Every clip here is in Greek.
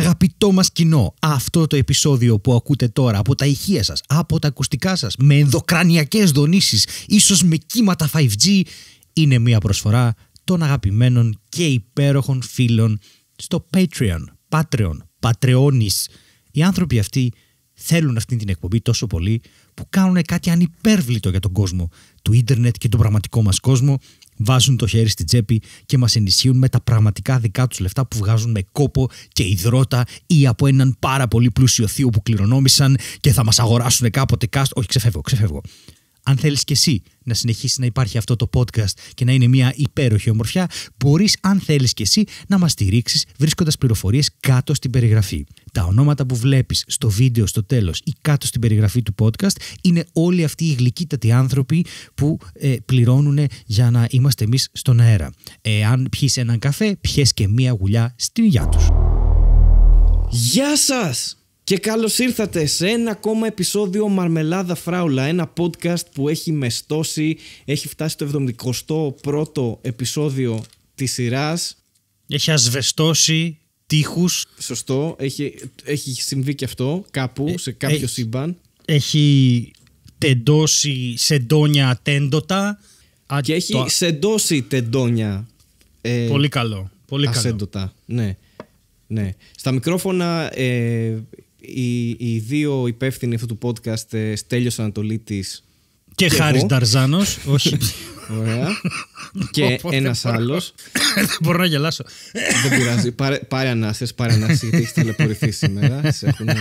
Αγαπητό μας κοινό, αυτό το επεισόδιο που ακούτε τώρα από τα ηχεία σας, από τα ακουστικά σας, με ενδοκρανιακές δονήσεις, ίσως με κύματα 5G, είναι μια προσφορά των αγαπημένων και υπέροχων φίλων στο Patreon, Patreonis. Οι άνθρωποι αυτοί θέλουν αυτή την εκπομπή τόσο πολύ που κάνουν κάτι ανυπέρβλητο για τον κόσμο του ίντερνετ και τον πραγματικό μας κόσμο. Βάζουν το χέρι στην τσέπη και μας ενισχύουν με τα πραγματικά δικά τους λεφτά που βγάζουν με κόπο και υδρότα ή από έναν πάρα πολύ πλούσιο θείο που κληρονόμησαν και θα μας αγοράσουν κάποτε cast. Όχι, ξεφεύγω. Αν θέλεις και εσύ να συνεχίσει να υπάρχει αυτό το podcast και να είναι μια υπέροχη ομορφιά, μπορείς, αν θέλεις και εσύ, να μας στηρίξεις βρίσκοντας πληροφορίες κάτω στην περιγραφή. Τα ονόματα που βλέπεις στο βίντεο στο τέλος ή κάτω στην περιγραφή του podcast είναι όλοι αυτοί οι γλυκύτατοι άνθρωποι που πληρώνουν για να είμαστε εμείς στον αέρα. Αν πιείς έναν καφέ, πιες και μια γουλιά στην υγειά τους. Γεια σας! Και καλώς ήρθατε σε ένα ακόμα επεισόδιο Μαρμελάδα Φράουλα, ένα podcast που έχει μεστώσει, έχει φτάσει το 71ο επεισόδιο της σειράς. Έχει ασβεστώσει τείχους. Σωστό, έχει συμβεί και αυτό κάπου, σε κάποιο σύμπαν. Έχει τεντώσει σεντόνια τέντοτα. Και έχει σεντώσει τεντόνια. Πολύ καλό. Ασέντοτα, ναι. Στα μικρόφωνα οι δύο υπεύθυνοι αυτού του podcast, Στέλιος Ανατολίτης και Χάρης Νταρζάνος. Όχι. Ωραία. Και ένας άλλος. Δεν μπορώ να γελάσω. Δεν πειράζει. Πάρε ανάσες, γιατί έχεις ταλαιπωρηθεί σήμερα.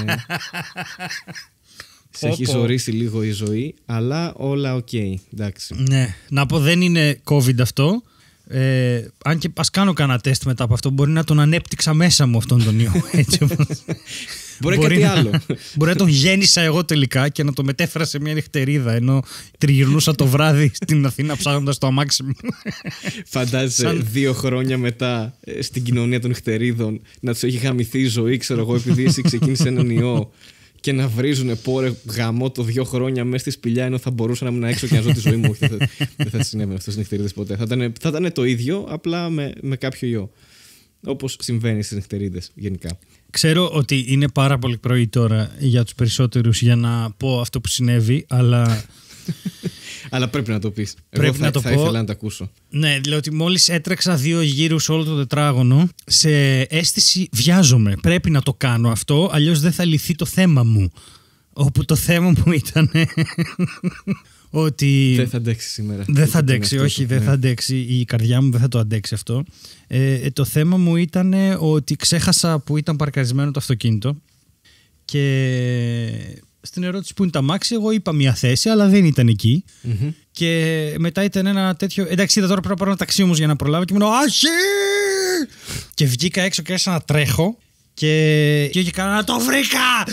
Σε έχει ζωρίσει λίγο η ζωή, αλλά όλα οκ. Εντάξει. Ναι. Να πω, δεν είναι COVID αυτό. Αν και ας κάνω κανένα τεστ μετά από αυτό, μπορεί να τον ανέπτυξα μέσα μου αυτόν τον ιό. Μπορεί κάτι άλλο. Μπορεί να τον γέννησα εγώ τελικά και να το μετέφερα σε μια νυχτερίδα ενώ τριγυρνούσα το βράδυ στην Αθήνα ψάχνοντας το αμάξι μου. Φαντάζεσαι 2 χρόνια μετά στην κοινωνία των νυχτερίδων να τους έχει χαμηθεί η ζωή, ξέρω εγώ, επειδή εσύ ξεκίνησε έναν ιό και να βρίζουνε πόρε γαμό το 2 χρόνια μέσα στη σπηλιά ενώ θα μπορούσα να ήμουν έξω και να ζω τη ζωή μου. Δεν θα συνέβαινε αυτό στις νυχτερίδες ποτέ. Θα ήταν το ίδιο, απλά με κάποιο ιό. Όπως συμβαίνει στις νυχτερίδες γενικά. Ξέρω ότι είναι πάρα πολύ πρωί τώρα για τους περισσότερους για να πω αυτό που συνέβη, αλλά... Αλλά πρέπει να το πεις. Πρέπει Εγώ θα ήθελα να το ακούσω. Ναι, λέω ότι μόλις έτρεξα 2 γύρους όλο το τετράγωνο, σε αίσθηση βιάζομαι. Πρέπει να το κάνω αυτό, αλλιώς δεν θα λυθεί το θέμα μου. Όπου το θέμα μου ήταν ότι... Δεν θα αντέξει σήμερα. Δεν θα αντέξει, όχι, δεν θα αντέξει. Η καρδιά μου δεν θα το αντέξει αυτό. Το θέμα μου ήταν ότι ξέχασα που ήταν παρκαρισμένο το αυτοκίνητο και στην ερώτηση που είναι τα αμάξι, εγώ είπα μια θέση, αλλά δεν ήταν εκεί. Mm-hmm. Και μετά ήταν ένα τέτοιο. Εντάξει, είδα τώρα πρέπει να πάρω ένα ταξί όμως για να προλάβω και μου λέω «Άχι!» Και βγήκα έξω και άρχισα να τρέχω. Και κάνα να το βρήκα!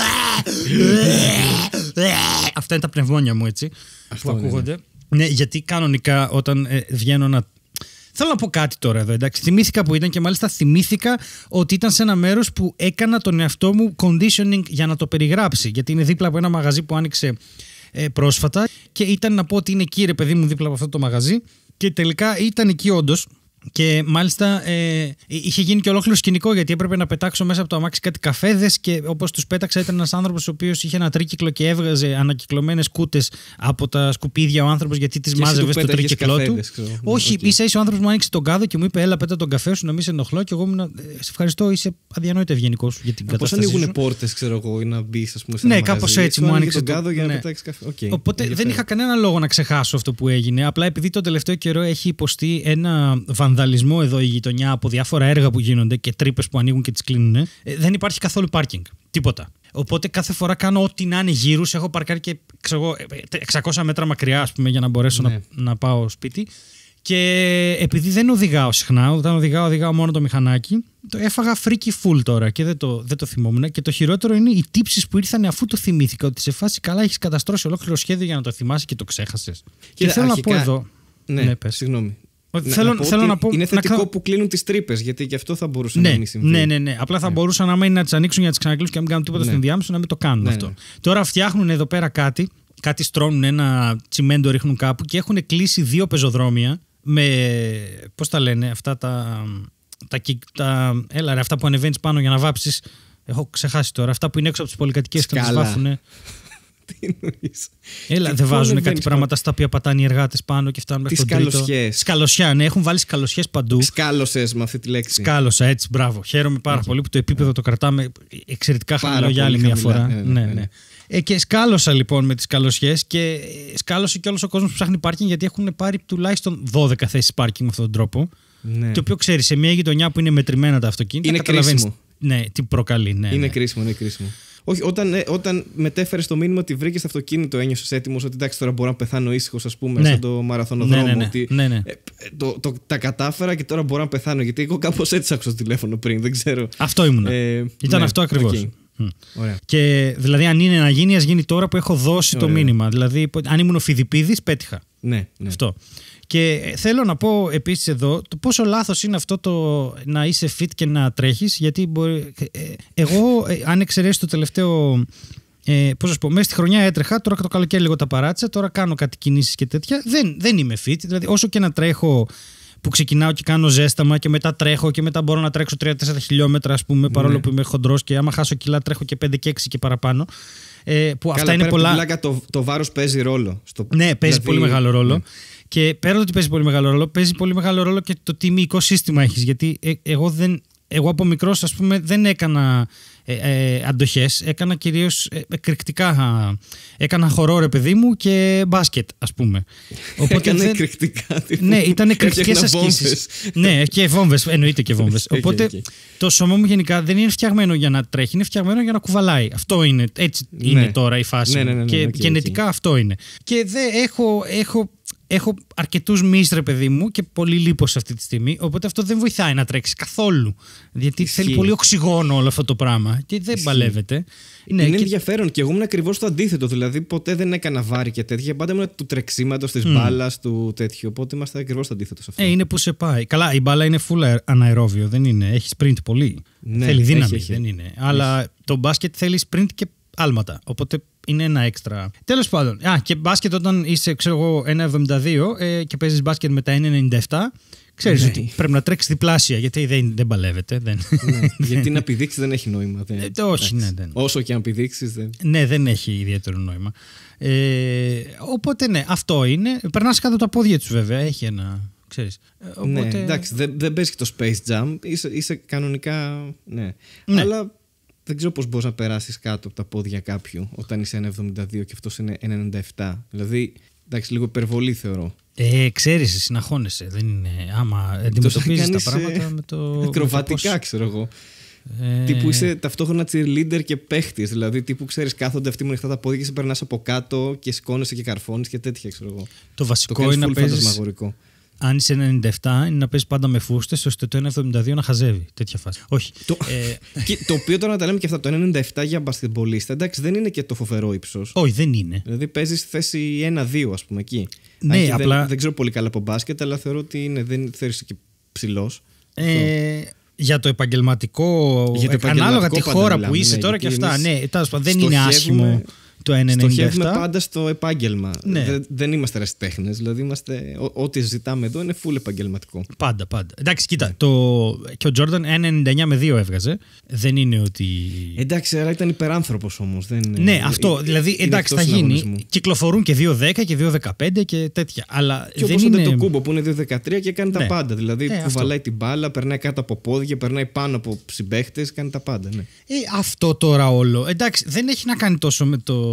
Αυτά είναι τα πνευμόνια μου, έτσι. Αυτό που ακούγονται. Ναι, γιατί κανονικά όταν βγαίνω να. Θέλω να πω κάτι τώρα εδώ, εντάξει. Θυμήθηκα που ήταν και μάλιστα θυμήθηκα ότι ήταν σε ένα μέρος που έκανα τον εαυτό μου conditioning για να το περιγράψει. Γιατί είναι δίπλα από ένα μαγαζί που άνοιξε πρόσφατα και ήταν να πω ότι είναι εκεί, ρε παιδί μου, δίπλα από αυτό το μαγαζί. Και τελικά ήταν εκεί όντως. Και μάλιστα είχε γίνει και ολόκληρο σκηνικό γιατί έπρεπε να πετάξω μέσα από το αμάξι κάτι καφέδες και όπως τους πέταξα ήταν ένας άνθρωπος ο οποίος είχε ένα τρίκυκλο και έβγαζε ανακυκλωμένες κούτες από τα σκουπίδια ο άνθρωπος γιατί τις μάζευε στο τρίκυκλό του. Όχι, ίσα-ίσα ο άνθρωπος μου άνοιξε τον κάδο και μου είπε έλα πέτα τον καφέ σου να μην σε ενοχλώ και εγώ ήμουν σε ευχαριστώ, είσαι αδιανόητα ευγενικός για την κατάσταση σου. Πώς ανοίγουν πόρτες, ξέρω εγώ, να μπει, ας πούμε, σε ένα μαγαζί. Κάπως έτσι μου άνοιξε τον κάδο για να πετάξει καφέ. Οπότε δεν είχα κανένα λόγο να ξεχάσω αυτό που έγινε. Απλά επειδή τον τελευταίο καιρό έχει υποστεί ένα βανδαλισμό εδώ η γειτονιά από διάφορα έργα που γίνονται και τρύπες που ανοίγουν και τις κλείνουν, δεν υπάρχει καθόλου πάρκινγκ. Τίποτα. Οπότε κάθε φορά κάνω ό,τι να είναι γύρους. Έχω παρκάρει και 600 μέτρα μακριά, ας πούμε, για να μπορέσω να πάω σπίτι. Και επειδή δεν οδηγάω συχνά, όταν οδηγάω μόνο το μηχανάκι, το έφαγα φρίκι full τώρα και δεν το θυμόμουν. Και το χειρότερο είναι οι τύψεις που ήρθαν αφού το θυμήθηκα. Ότι σε φάση καλά έχεις καταστρώσει ολόκληρο σχέδιο για να το θυμάσαι και το ξέχασες. Και θέλω να πω εδώ. Ναι, συγγνώμη. Θέλω να πω. Είναι θετικό που κλείνουν τις τρύπες, γιατί και αυτό θα μπορούσε να μην συμβεί. Ναι. Απλά θα μπορούσαν άμα είναι να τις ανοίξουν για να τις ξανακλείσουν και να μην κάνουν τίποτα στην διάμεσο να μην το κάνουν αυτό. Τώρα φτιάχνουν εδώ πέρα κάτι στρώνουν ένα τσιμέντο, ρίχνουν κάπου και έχουν κλείσει 2 πεζοδρόμια με. Πώς τα λένε αυτά τα. Έλα, ρε, αυτά που ανεβαίνεις πάνω για να βάψεις. Έχω ξεχάσει τώρα. Αυτά που είναι έξω από τις πολυκατοικίες και να τις βάφουνε. Τι εννοείς? Έλα, δεν βάζουν κάτι πράγματα στα οποία πατάνε οι εργάτες πάνω και φτάνουν μέχρι τον τρίτο. Σκαλωσιά, ναι, έχουν βάλει σκαλωσιές παντού. Σκάλωσες με αυτή τη λέξη. Σκάλωσα, έτσι, μπράβο. Χαίρομαι πάρα πολύ που το επίπεδο το κρατάμε εξαιρετικά χαμηλό για άλλη μια φορά. Ναι. Και σκάλωσα λοιπόν με τις σκαλωσιές και σκάλωσε και όλος ο κόσμος που ψάχνει πάρκινγκ, γιατί έχουν πάρει τουλάχιστον 12 θέσεις πάρκινγκ με αυτόν τον τρόπο. Ναι. Το οποίο ξέρεις, σε μια γειτονιά που είναι μετρημένα τα αυτοκίνητα. Είναι κρίσιμο. Ναι, τι προκαλεί. Ναι, είναι κρίσιμο. Όχι, όταν μετέφερες το μήνυμα ότι βρήκες το αυτοκίνητο, ένιωσες έτοιμος ότι εντάξει, τώρα μπορώ να πεθάνω ήσυχος, ας πούμε, σαν το μαραθωνοδρόμο. Ναι. Τα κατάφερα και τώρα μπορώ να πεθάνω. Γιατί εγώ κάπως έτσι άκουσα το τηλέφωνο πριν, δεν ξέρω. Αυτό ήμουν. Ήταν αυτό ακριβώς. Okay. Και δηλαδή, αν είναι να γίνει, ας γίνει τώρα που έχω δώσει το μήνυμα. Δηλαδή, αν ήμουν ο Φιδιπίδης, πέτυχα. Ναι. Αυτό. Και θέλω να πω επίσης εδώ το πόσο λάθος είναι αυτό το να είσαι fit και να τρέχεις, γιατί εγώ, αν εξαιρέσει το τελευταίο, πώς να πω, μέσα στη χρονιά έτρεχα, τώρα το καλοκαίρι λίγο τα παράτησα, τώρα κάνω κάτι κινήσεις και τέτοια, δεν είμαι fit, δηλαδή όσο και να τρέχω, που ξεκινάω και κάνω ζέσταμα και μετά τρέχω και μετά μπορώ να τρέξω 3-4 χιλιόμετρα, ας πούμε, παρόλο που είμαι χοντρός και άμα χάσω κιλά τρέχω και 5 και 6 και παραπάνω. Που αυτά είναι πολλά. Πλάκα, το βάρος παίζει ρόλο. Ναι, παίζει πολύ μεγάλο ρόλο. Ναι. Και πέρα ότι παίζει πολύ μεγάλο ρόλο, παίζει πολύ μεγάλο ρόλο και το τι μυϊκό σύστημα έχεις. Γιατί εγώ από μικρός, ας πούμε, δεν έκανα αντοχές, έκανα κυρίως εκρηκτικά. Έκανα χορό, ρε παιδί μου, και μπάσκετ, ας πούμε. Έκανε εκρηκτικά. Ναι, ήταν εκρηκτικές ασκήσεις. Ναι, και βόμβες, εννοείται και βόμβες. Οπότε το σώμα μου γενικά δεν είναι φτιαγμένο για να τρέχει, είναι φτιαγμένο για να κουβαλάει. Αυτό είναι, έτσι είναι τώρα η φάση. Και γενετικά αυτό είναι. Και έχω αρκετούς μυς, ρε παιδί μου, και πολύ λίπος αυτή τη στιγμή. Οπότε αυτό δεν βοηθάει να τρέξει καθόλου. Γιατί θέλει πολύ οξυγόνο όλο αυτό το πράγμα. Και δεν παλεύεται. Είναι ενδιαφέρον. Και εγώ ήμουν ακριβώς το αντίθετο. Δηλαδή, ποτέ δεν έκανα βάρη και τέτοια. Πάντα ήμουν του τρεξίματος, της μπάλας, του τέτοιου. Οπότε είμαστε ακριβώς το αντίθετο σε αυτό. Είναι που σε πάει. Καλά, η μπάλα είναι full αναερόβιο. Δεν είναι. Έχει sprint πολύ. Ναι, θέλει δύναμη. Δεν είναι. Αλλά το μπάσκετ θέλει sprint και άλματα. Οπότε είναι ένα έξτρα. Τέλος πάντων. Και μπάσκετ όταν είσαι, ξέρω εγώ, 1,72 και παίζεις μπάσκετ με τα 1,97, ξέρεις ότι πρέπει να τρέξεις διπλάσια, γιατί δεν παλεύεται. Γιατί να πηδήξεις δεν έχει νόημα. Όχι, ναι. Όσο και αν πηδήξεις. Ναι, δεν έχει ιδιαίτερο νόημα. Οπότε ναι, αυτό είναι. Περνάς κάτω τα πόδια τους, βέβαια. Έχει ένα. Ξέρεις. Οπότε... Ναι, εντάξει, δεν παίζει το Space Jam. Είσαι κανονικά. Ναι. Αλλά. Δεν ξέρω πώς μπορείς να περάσεις κάτω από τα πόδια κάποιου όταν είσαι 1,72 και αυτός είναι 1,97. Δηλαδή, εντάξει, λίγο υπερβολή θεωρώ. Ξέρεις, συναχώνεσαι. Δεν είναι. Άμα αντιμετωπίζεις τα πράγματα με το. Ακροβατικά, ξέρω εγώ. Τύπου είσαι ταυτόχρονα cheerleader και παίχτης. Δηλαδή, τύπου ξέρεις, κάθονται αυτοί με ανοιχτά τα πόδια και σε περνάς από κάτω και σηκώνεσαι και καρφώνεις και τέτοια, ξέρω εγώ. Το βασικό είναι να παίζεις. Αν είσαι 97, είναι να παίζει πάντα με φούστες, ώστε το 1,72 να χαζεύει. Τέτοια φάση. Όχι. Το οποίο τώρα να τα λέμε και αυτά, το 1,97 για μπασκετμπολίστα, εντάξει, δεν είναι και το φοβερό ύψος. Όχι, δεν είναι. Δηλαδή παίζει στη θέση 1-2, ας πούμε, εκεί. Ναι, απλά. Δεν ξέρω πολύ καλά από μπάσκετ, αλλά θεωρώ ότι δεν θεωρείς και ψηλός. Για το επαγγελματικό. Ανάλογα τη χώρα που είσαι τώρα και αυτά. Ναι, δεν είναι άσχημο. Στοχεύουμε πάντα στο επάγγελμα. Ναι. Δεν είμαστε ερασιτέχνες. Δηλαδή, ό,τι ζητάμε εδώ είναι full επαγγελματικό. Πάντα. Εντάξει, κοίτα. Και ο Τζόρνταν 1,99 με 2 έβγαζε. Δεν είναι ότι. Εντάξει, αλλά ήταν υπεράνθρωπος όμως. Ναι, αυτό. Δηλαδή, εντάξει, θα γίνει. Κυκλοφορούν και 2,10 και 2,15 και τέτοια. Αλλά και όπως είναι το Κούμπο που είναι 2,13 και κάνει τα πάντα. Δηλαδή, κουβαλάει την μπάλα, περνάει κάτω από πόδια, περνάει πάνω από συμπαίχτες, κάνει τα πάντα. Ναι. Αυτό τώρα όλο. Εντάξει, δεν έχει να κάνει τόσο με το.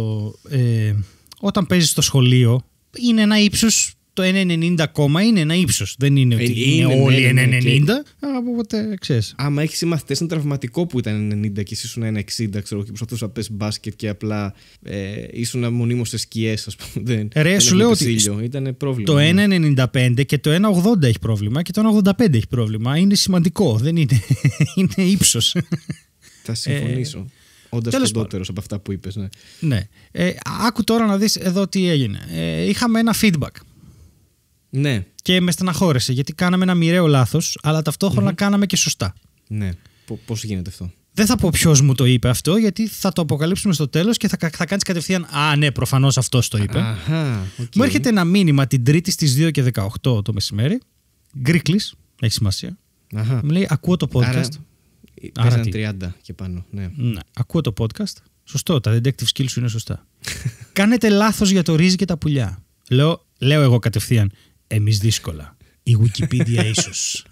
Όταν παίζεις στο σχολείο είναι ένα ύψος, το 1,90 ακόμα είναι ένα ύψος. Δεν είναι ότι είναι όλοι 1,90. Οπότε ξέρεις. Άμα έχεις συμμαθητές είναι τραυματικό που ήταν 90 και εσύ ήσουν 1,60, ξέρω, και προσπαθούσα να πες μπάσκετ και απλά ήσουν μονίμως σε σκιές, ας πούμε. Ρε, σου λέω ότι ήταν πρόβλημα. Το 1,95 και το 1,80 έχει πρόβλημα και το 1,85 έχει πρόβλημα. Είναι σημαντικό, δεν είναι. Είναι ύψος. Θα συμφωνήσω. Όντας κοντότερος από αυτά που είπες. Ναι. Άκου τώρα να δεις εδώ τι έγινε. Είχαμε ένα feedback. Ναι. Και με στεναχώρεσε γιατί κάναμε ένα μοιραίο λάθος, αλλά ταυτόχρονα κάναμε και σωστά. Ναι. Πώς γίνεται αυτό? Δεν θα πω ποιος μου το είπε αυτό, γιατί θα το αποκαλύψουμε στο τέλος και θα κάνεις κατευθείαν. Ναι, προφανώς αυτός το είπε. Μου έρχεται ένα μήνυμα την Τρίτη στις 2:18 το μεσημέρι. Γκρίκλης, έχει σημασία. Αχα. Μου λέει, ακούω το podcast. Άρα 30 και πάνω. Ναι. Ναι, ακούω το podcast. Σωστό, τα detective skills σου είναι σωστά. Κάνετε λάθος για το ρύζι και τα πουλιά. Λέω εγώ κατευθείαν, εμείς δύσκολα. Η Wikipedia ίσως.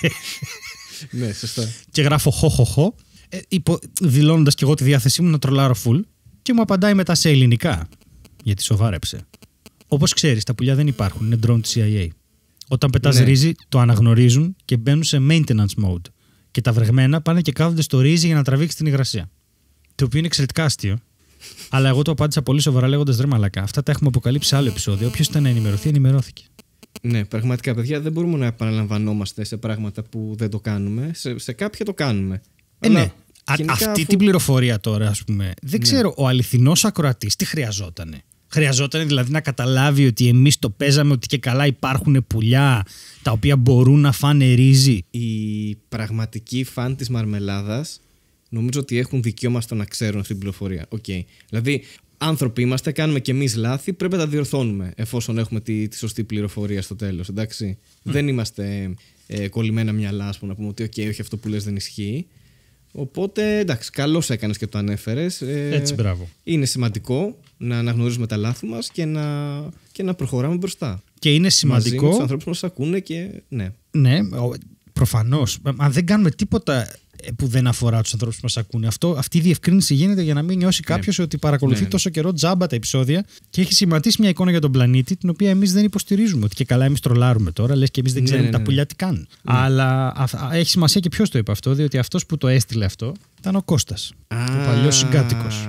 Ναι, σωστά. Και γράφω χω, δηλώνοντας και εγώ τη διάθεσή μου να τρολάρω full, και μου απαντάει μετά σε ελληνικά. Γιατί σοβάρεψε. Όπως ξέρεις, τα πουλιά δεν υπάρχουν, είναι drone της CIA. Όταν πετάς ρύζι, το αναγνωρίζουν και μπαίνουν σε maintenance mode. Και τα βρεγμένα πάνε και κάθονται στο ρύζι για να τραβήξει την υγρασία. Το οποίο είναι εξαιρετικά αστείο. Αλλά εγώ το απάντησα πολύ σοβαρά λέγοντας, ρε μαλακά, αυτά τα έχουμε αποκαλύψει σε άλλο επεισόδιο. Όποιος ήταν να ενημερωθεί, ενημερώθηκε. Ναι, πραγματικά, παιδιά, δεν μπορούμε να επαναλαμβανόμαστε σε πράγματα που δεν το κάνουμε. Σε κάποια το κάνουμε. Ναι. Αυτή την πληροφορία τώρα, ας πούμε, δεν ξέρω, ο αληθινός ακροατής τι χρειαζότανε. Χρειαζόταν δηλαδή να καταλάβει ότι εμείς το παίζαμε ότι και καλά υπάρχουν πουλιά τα οποία μπορούν να φάνε ρύζι. Οι πραγματικοί φαν της μαρμελάδας νομίζω ότι έχουν δικαίωμα στο να ξέρουν αυτή την πληροφορία. Okay. Δηλαδή, άνθρωποι είμαστε, κάνουμε κι εμείς λάθη, πρέπει να τα διορθώνουμε εφόσον έχουμε τη σωστή πληροφορία στο τέλος. Εντάξει. Δεν είμαστε κολλημένα μυαλά, ας πούμε, να πούμε ότι όχι, αυτό που λες δεν ισχύει. Οπότε, εντάξει, καλώς έκανες και το ανέφερες. Έτσι, μπράβο. Είναι σημαντικό να αναγνωρίζουμε τα λάθη μας και να προχωράμε μπροστά. Και είναι σημαντικό. Μαζί με τους ανθρώπους που μας ακούνε και ναι. Ναι, προφανώς. Αν δεν κάνουμε τίποτα που δεν αφορά τους ανθρώπους που μας ακούνε, αυτή η διευκρίνηση γίνεται για να μην νιώσει κάποιος ότι παρακολουθεί τόσο καιρό τζάμπα τα επεισόδια και έχει σχηματίσει μια εικόνα για τον πλανήτη, την οποία εμείς δεν υποστηρίζουμε. Ότι και καλά εμείς τρολάρουμε τώρα, λες και εμείς δεν ξέρουμε τα πουλιά τι κάνουν. Αλλά έχει σημασία και ποιος το είπε αυτό, διότι αυτός που το έστειλε αυτό ήταν ο Κώστας, ο παλιός συγκάτοικος.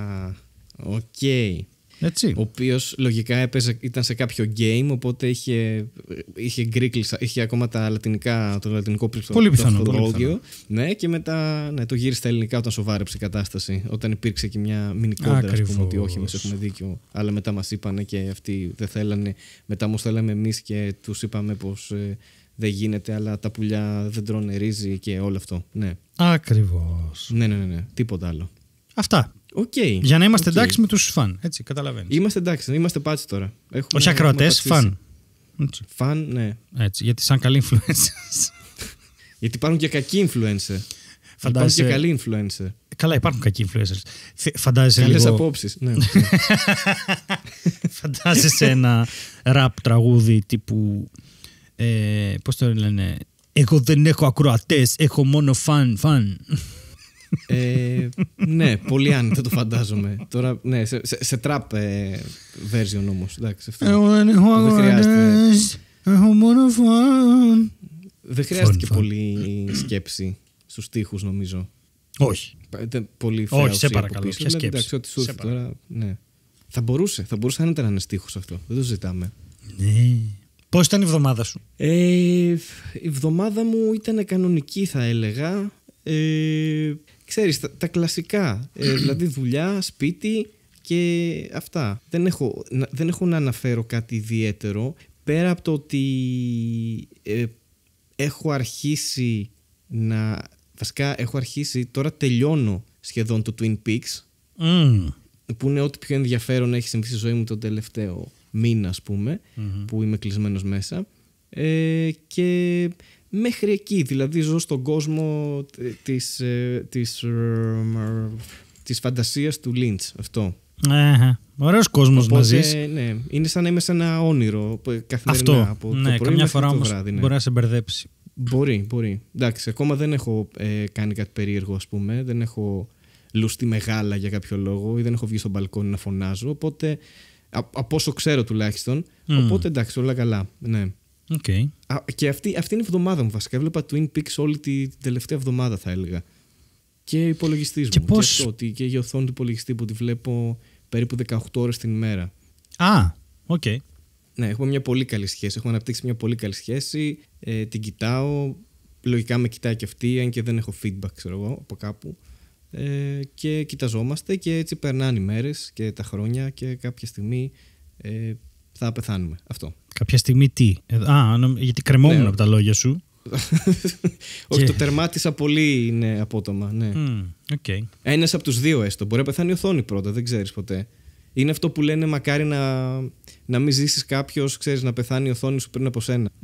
Οκ. Έτσι. Ο οποίος λογικά ήταν σε κάποιο game, οπότε είχε γκρίκλισα, είχε ακόμα το λατινικό πλήκτρο. Πολύ πιθανό. Ναι, και μετά το γύρισε στα ελληνικά όταν σοβάρεψε η κατάσταση. Όταν υπήρξε και μια μίνι κόντρα, ας πούμε, ότι όχι, εμείς έχουμε δίκιο. Αλλά μετά μας είπανε και αυτοί δεν θέλανε. Μετά όμως θέλαμε εμείς και τους είπαμε πως δεν γίνεται, αλλά τα πουλιά δεν τρώνε ρύζι και όλο αυτό. Ναι. Ακριβώς. Ναι. Τίποτα άλλο. Αυτά. Okay. Για να είμαστε εντάξει με τους φαν. Έτσι, καταλαβαίνεις. Είμαστε εντάξει, είμαστε πάτσι τώρα. Όχι ακροατές, φαν. Φαν, ναι. Έτσι, γιατί σαν καλοί influencers. Γιατί υπάρχουν και κακοί influencer. Υπάρχουν και καλοί influencer. Καλά, υπάρχουν κακοί influencers. Φαντάζεσαι καλές λίγο... απόψεις. Ναι. Φαντάζεσαι ένα ραπ τραγούδι τύπου... πώς το λένε... Εγώ δεν έχω ακροατές, έχω μόνο φαν. Ναι, πολύ άνετα το φαντάζομαι. Τώρα, ναι, σε trap version όμως. Εντάξει, εγώ δεν έχω ακροατές, έχω μόνο φαν. Δεν χρειάζεται και πολύ σκέψη στους στίχους, νομίζω. Όχι. Πολύ όχι, σε παρακαλώ. Ποια σκέψη. Εντάξει, ό,τι σου έρθει τώρα, ναι. Θα μπορούσε άνετα να είναι στίχος αυτό. Δεν το ζητάμε. Ναι. Πώς ήταν η εβδομάδα σου? Η εβδομάδα μου ήταν κανονική, θα έλεγα. Ξέρεις, τα κλασικά. Δηλαδή δουλειά, σπίτι και αυτά. Δεν έχω να αναφέρω κάτι ιδιαίτερο. Πέρα από το ότι έχω αρχίσει τώρα τελειώνω σχεδόν το Twin Peaks. Που είναι ό,τι πιο ενδιαφέρον έχει συμβεί στη ζωή μου τον τελευταίο μήνα, ας πούμε, που είμαι κλεισμένος μέσα. Και μέχρι εκεί, δηλαδή ζω στον κόσμο της φαντασίας του Lynch, αυτό. Ωραίος κόσμος να ζεις. Ναι, είναι σαν να είμαι σε ένα όνειρο καθημερινά. Αυτό, από το πρωί καμιά φορά όμως βράδυ, ναι. Μπορεί να σε μπερδέψει. Μπορεί. Εντάξει, ακόμα δεν έχω κάνει κάτι περίεργο, ας πούμε. Δεν έχω λουστεί μεγάλα για κάποιο λόγο ή δεν έχω βγει στο μπαλκόνι να φωνάζω. Οπότε, από όσο ξέρω τουλάχιστον. Οπότε εντάξει, όλα καλά. Ναι. Okay. Και αυτή είναι η εβδομάδα μου βασικά. Έβλεπα Twin Peaks όλη την τελευταία εβδομάδα, θα έλεγα. Και υπολογιστής μου. Πώς... Και η οθόνη του υπολογιστή που τη βλέπω περίπου 18 ώρες την ημέρα. Οκ. Ναι, έχουμε μια πολύ καλή σχέση. Έχουμε αναπτύξει μια πολύ καλή σχέση. Την κοιτάω. Λογικά με κοιτάει και αυτή, αν και δεν έχω feedback, ξέρω εγώ, από κάπου. Και κοιταζόμαστε και έτσι περνάνε οι μέρες και τα χρόνια και κάποια στιγμή θα πεθάνουμε. Αυτό. Κάποια στιγμή τι? Γιατί κρεμόμουν από τα λόγια σου. Όχι, το τερμάτισα πολύ απότομα. Ναι. Okay. Ένας από τους δύο έστω. Μπορεί να πεθάνει η οθόνη πρώτα, δεν ξέρεις ποτέ. Είναι αυτό που λένε μακάρι να μην ζήσεις κάποιος, ξέρεις, να πεθάνει η οθόνη σου πριν από σένα. Ναι.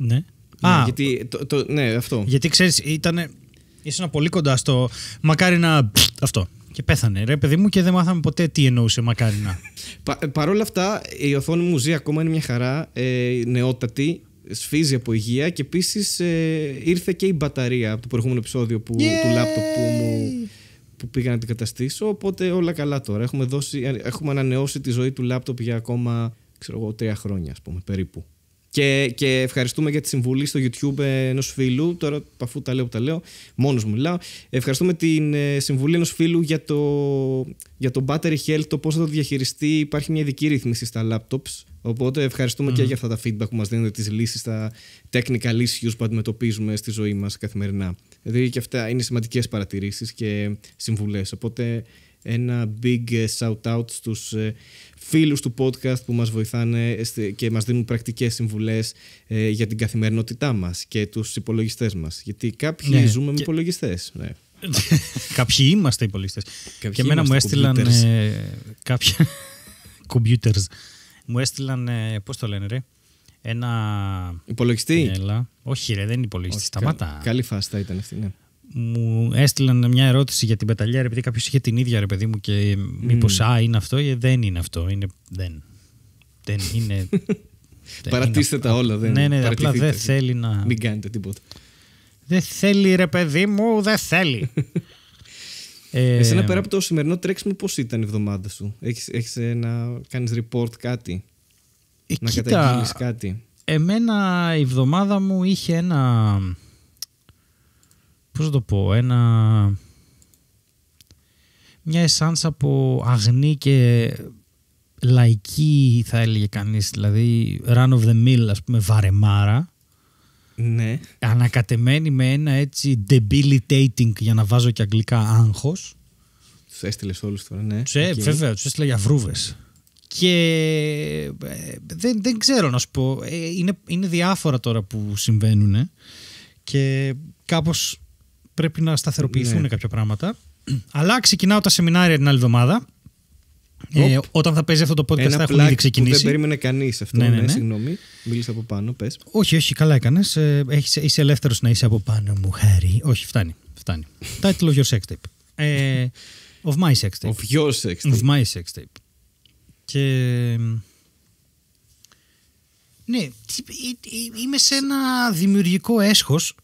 Γιατί ναι, αυτό. Γιατί ξέρεις, ήσουν πολύ κοντά στο μακάρι να. Αυτό. Και πέθανε, ρε παιδί μου, και δεν μάθαμε ποτέ τι εννοούσε μακάρι να. Παρ' όλα αυτά, η οθόνη μου ζει ακόμα, είναι μια χαρά. Νεότατη, σφίζει από υγεία και επίσης ήρθε και η μπαταρία από το προηγούμενο επεισόδιο του λάπτοπ που πήγα να την καταστήσω. Οπότε όλα καλά τώρα. Έχουμε ανανεώσει τη ζωή του λάπτοπ για ακόμα 3 χρόνια, ας πούμε, περίπου. Και ευχαριστούμε για τη συμβουλή στο YouTube ενός φίλου. Τώρα, αφού τα λέω, μόνος μου μιλάω. Ευχαριστούμε την συμβουλή ενός φίλου για το battery health, το πώς θα το διαχειριστεί. Υπάρχει μια ειδική ρύθμιση στα laptops. Οπότε ευχαριστούμε και για αυτά τα feedback που μας δίνουν, τις λύσεις στα technical issues που αντιμετωπίζουμε στη ζωή μας καθημερινά. Δηλαδή και αυτά είναι σημαντικές παρατηρήσεις και συμβουλές. Οπότε ένα big shout out στους φίλους του podcast που μας βοηθάνε και μας δίνουν πρακτικές συμβουλές για την καθημερινότητά μας και τους υπολογιστές μας. Γιατί κάποιοι ζούμε με υπολογιστές. Ναι. Κάποιοι είμαστε υπολογιστές. Και εμένα μου έστειλαν κάποια computers. Μου έστειλαν, πώς το λένε, ρε, ένα υπολογιστή. Όχι, ρε, δεν είναι υπολογιστή. Σταμάτα. Καλή φάση θα ήταν αυτή, ναι. Μου έστειλαν μια ερώτηση για την πεταλιέρα, επειδή κάποιος είχε την ίδια, ρε παιδί μου, και μήπως είναι αυτό. Δεν είναι αυτό. Δεν είναι. Παρατήστε τα όλα. Ναι, απλά δεν θέλει να. Μην κάνετε τίποτα. Δεν θέλει, ρε παιδί μου, δεν θέλει. Εσένα, πέρα από το σημερινό τρέξιμο, πώς ήταν η εβδομάδα σου? Έχεις να κάνεις report κάτι? Να καταγγείλεις κάτι? Εμένα η εβδομάδα μου είχε ένα. Πώς θα το πω, μια εσάνς από αγνή και λαϊκή, θα έλεγε κανείς, δηλαδή run of the mill, ας πούμε, βαρεμάρα. Ναι. Ανακατεμένη με ένα έτσι debilitating, για να βάζω και αγγλικά, άγχος. Τους έστειλες όλους τώρα, ναι. Βέβαια, τους έστειλα για βρούβες. Και δεν ξέρω να σου πω, είναι διάφορα τώρα που συμβαίνουν και κάπως πρέπει να σταθεροποιηθούν κάποια πράγματα. Αλλά ξεκινάω τα σεμινάρια την άλλη εβδομάδα. Όταν θα παίζει αυτό το podcast θα έχουν ήδη ξεκινήσει. Δεν περίμενε κανείς αυτό. Ναι. Συγγνώμη, μίλησα από πάνω, πες. Όχι, καλά έκανες. Είσαι ελεύθερος να είσαι από πάνω μου, Χάρη. Όχι, φτάνει. Title of your sex tape. Of my sex tape. Of your sex tape. Of my sex tape. Και ναι, είμαι σε ένα δημιουργικό έσχος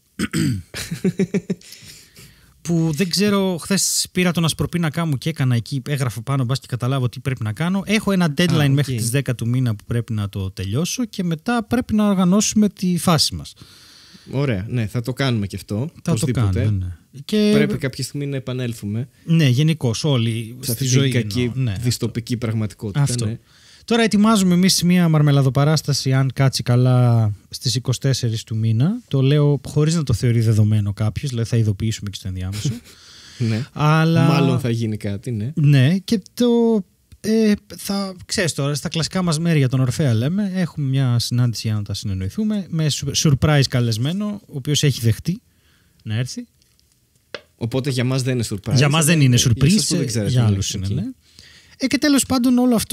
που δεν ξέρω. Χθες πήρα τον ασπροπίνακά μου και έκανα εκεί, έγραφα πάνω, μπας και καταλάβω τι πρέπει να κάνω. Έχω ένα deadline μέχρι τις 10 του μήνα που πρέπει να το τελειώσω και μετά πρέπει να οργανώσουμε τη φάση μας. Ωραία, ναι, θα το κάνουμε και αυτό. Θα το κάνουμε, ναι. Και πρέπει κάποια στιγμή να επανέλθουμε. Ναι, γενικώς όλοι στη ζωή. Κακή, δυστοπική πραγματικότητα. Αυτό. Ναι. Τώρα ετοιμάζουμε εμείς μια μαρμελαδοπαράσταση, αν κάτσει καλά, στις 24 του μήνα. Το λέω χωρίς να το θεωρεί δεδομένο κάποιος, δηλαδή θα ειδοποιήσουμε και στο ενδιάμεσο. Ναι. Αλλά μάλλον θα γίνει κάτι, ναι. Ναι, και θα ξέρεις τώρα, στα κλασικά μας μέρη για τον Ορφέα λέμε, έχουμε μια συνάντηση για να τα συνεννοηθούμε, με surprise καλεσμένο, ο οποίος έχει δεχτεί να έρθει. Οπότε για μας δεν είναι surprise. Για μας δεν είναι surprise, για άλλους είναι, ναι. Και τέλος πάντων όλο αυτό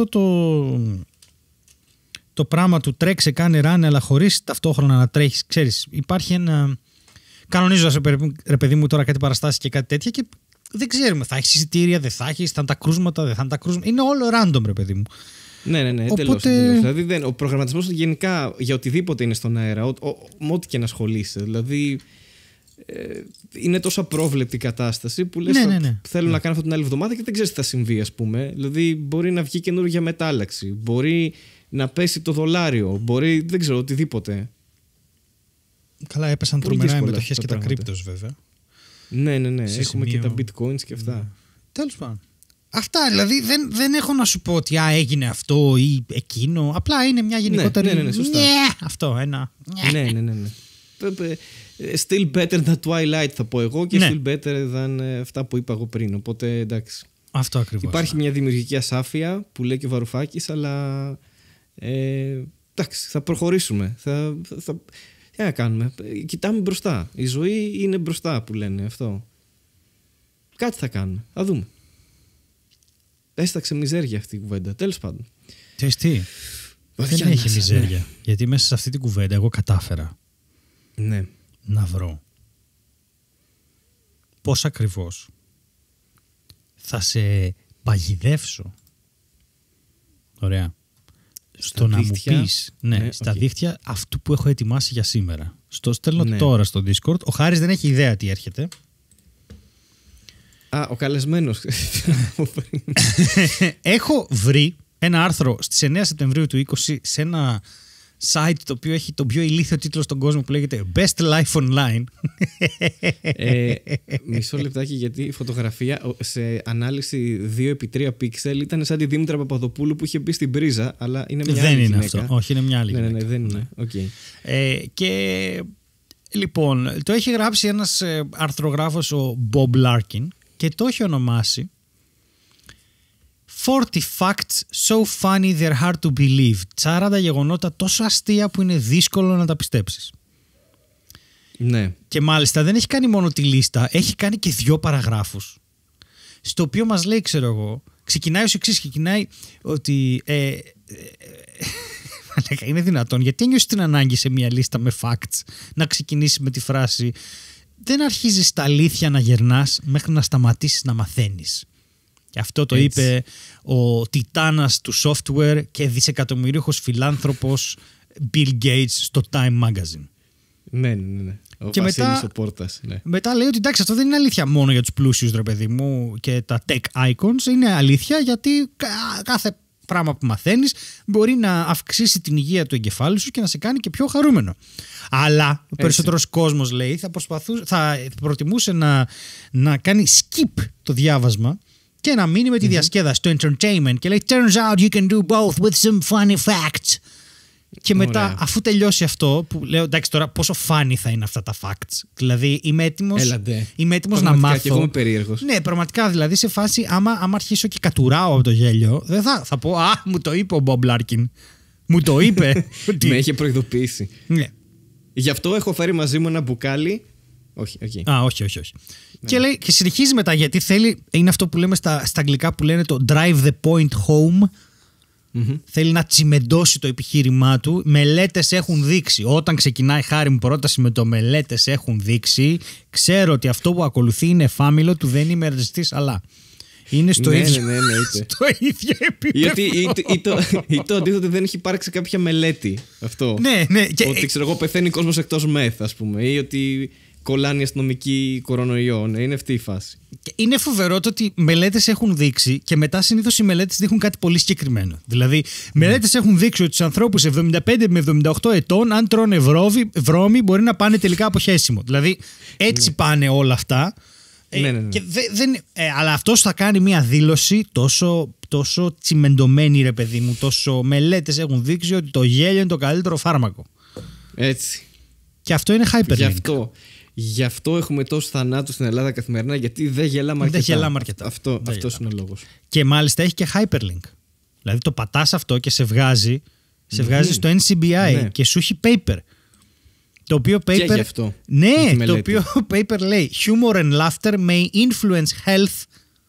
το πράγμα του τρέξε, κάνει ράνε, αλλά χωρίς ταυτόχρονα να τρέχεις. Ξέρεις, υπάρχει ένα. Κανονίζω, ρε παιδί μου, τώρα κάτι παραστάσεις και κάτι τέτοια και δεν ξέρουμε. Θα έχεις εισιτήρια, δεν θα έχεις, θα είναι τα κρούσματα, δεν θα είναι τα κρούσματα. Είναι όλο random, ρε παιδί μου. Ναι, εντελώς. Δηλαδή ο προγραμματισμός γενικά για οτιδήποτε είναι στον αέρα, με ό,τι και να ασχολείσαι. Δηλαδή. Είναι τόσο απρόβλεπτη η κατάσταση που λες θέλω να κάνω αυτό την άλλη εβδομάδα και δεν ξέρεις τι θα συμβεί, ας πούμε. Δηλαδή μπορεί να βγει καινούργια μετάλλαξη, μπορεί να πέσει το δολάριο, μπορεί, δεν ξέρω, οτιδήποτε. Καλά, έπεσαν τρομερά οι μετοχές και τα κρύπτος, βέβαια. Ναι, έχουμε και τα bitcoins και αυτά. Τέλος πάντων. Αυτά, δηλαδή δεν έχω να σου πω ότι έγινε αυτό ή εκείνο, απλά είναι μια γενικότερη. Ναι, σωστά. Αυτό, ένα. Ναι. Still better than Twilight θα πω εγώ και still better than αυτά που είπα εγώ πριν. Οπότε εντάξει. Αυτό ακριβώς. Υπάρχει μια δημιουργική ασάφεια που λέει και ο Βαρουφάκης, αλλά εντάξει, θα προχωρήσουμε. Τι να κάνουμε. Κοιτάμε μπροστά. Η ζωή είναι μπροστά που λένε αυτό. Κάτι θα κάνουμε. Θα δούμε. Έσταξε μιζέρια αυτή η κουβέντα. Τέλος πάντων. Τι. Δεν έχει μιζέρια. Γιατί μέσα σε αυτή την κουβέντα εγώ κατάφερα Ναι. Να βρω πώς ακριβώς θα σε παγιδεύσω. Ωραία. Στο να δίχτυα, μου πεις, ναι, στα δίχτυα αυτού που έχω ετοιμάσει για σήμερα. Στο στέλνω τώρα στο Discord. Ο Χάρης δεν έχει ιδέα τι έρχεται. Α, ο καλεσμένος. Έχω βρει ένα άρθρο στις 9 Σεπτεμβρίου του 20 σε ένα site το οποίο έχει τον πιο ηλίθιο τίτλο στον κόσμο που λέγεται Best Life Online. Μισό λεπτάκι, γιατί η φωτογραφία σε ανάλυση 2x3 πίξελ ήταν σαν τη Δήμητρα Παπαδοπούλου που είχε μπει στην πρίζα, αλλά είναι μια άλλη γυναίκα. Δεν είναι αυτό. Όχι, είναι μια άλλη γυναίκα. Ναι, δεν είναι. Okay. Και λοιπόν, το έχει γράψει ένας αρθρογράφος, ο Bob Larkin, και το έχει ονομάσει 40 facts so funny they're hard to believe. 40 γεγονότα τόσο αστεία που είναι δύσκολο να τα πιστέψεις. Ναι. Και μάλιστα δεν έχει κάνει μόνο τη λίστα, έχει κάνει και 2 παραγράφους. Στο οποίο μας λέει, ξέρω εγώ, ξεκινάει ως εξής, ξεκινάει ότι είναι δυνατόν, γιατί ένιωσες την ανάγκη σε μια λίστα με facts να ξεκινήσει με τη φράση «Δεν αρχίζεις τα αλήθεια να γερνάς μέχρι να σταματήσεις να μαθαίνεις». Και αυτό το είπε ο τιτάνας του software και δισεκατομμυρίουχος φιλάνθρωπος Bill Gates στο Time Magazine. Ναι. Ο και Βασίλης ο Πόρτας. Ναι. Μετά λέει ότι εντάξει, αυτό δεν είναι αλήθεια μόνο για τους πλούσιους, ρε παιδί μου, και τα tech icons. Είναι αλήθεια γιατί κάθε πράγμα που μαθαίνεις μπορεί να αυξήσει την υγεία του εγκεφάλου σου και να σε κάνει και πιο χαρούμενο. Αλλά ο περισσότερος κόσμος, λέει, θα προτιμούσε να κάνει skip το διάβασμα και να μείνει με τη διασκέδαση, το entertainment, και λέει turns out you can do both with some funny facts. Και μετά, αφού τελειώσει αυτό, που λέω εντάξει, τώρα πόσο funny θα είναι αυτά τα facts. Δηλαδή είμαι έτοιμος να μάθω. Και εγώ είμαι περίεργος. Ναι, πραγματικά, δηλαδή σε φάση, άμα αρχίσω και κατουράω από το γέλιο, δεν θα πω «Α, μου το είπε ο Bob Larkin». Μου το είπε. Με είχε προειδοποιήσει. Ναι. Γι' αυτό έχω φέρει μαζί μου ένα μπουκάλι. Όχι. Όχι. Ναι. Και λέει, και συνεχίζει μετά, γιατί θέλει, είναι αυτό που λέμε στα αγγλικά που λένε το drive the point home. Θέλει να τσιμεντώσει το επιχείρημά του. Μελέτες έχουν δείξει. Όταν ξεκινάει, Χάρη μου, πρόταση με το μελέτες έχουν δείξει, ξέρω ότι αυτό που ακολουθεί είναι εφάμιλο του, δεν είμαι ρεζιστής, αλλά είναι στο ίδιο επίπεδο. Ή το αντίθετο, δεν έχει υπάρξει κάποια μελέτη. Αυτό. Ναι. Ότι ξέρω εγώ, πεθαίνει κόσμος εκτός μεθ, ας πούμε, ή ότι κολλάνε οι αστυνομικοί κορονοϊό. Ναι, είναι αυτή η φάση. Είναι φοβερό το ότι μελέτες έχουν δείξει και μετά συνήθως οι μελέτες δείχνουν κάτι πολύ συγκεκριμένο. Δηλαδή, μελέτες έχουν δείξει ότι στους ανθρώπους 75 με 78 ετών, αν τρώνε βρώμη, μπορεί να πάνε τελικά από χέσιμο. Δηλαδή, έτσι πάνε όλα αυτά. Ναι. Και αλλά αυτός θα κάνει μια δήλωση τόσο τσιμεντωμένη, ρε παιδί μου, τόσο μελέτες έχουν δείξει ότι το γέλιο είναι το καλύτερο φάρμακο. Έτσι. Και αυτό είναι hyperlink. Γι' αυτό έχουμε τόσους θανάτους στην Ελλάδα καθημερινά, γιατί δεν γελάμε αρκετά. Αυτός είναι ο λόγος. Και μάλιστα έχει και hyperlink. Δηλαδή το πατάς αυτό και σε βγάζει στο NCBI και σου έχει paper. Το οποίο paper. Και γι' αυτό. Ναι, το οποίο paper λέει Humor and laughter may influence health.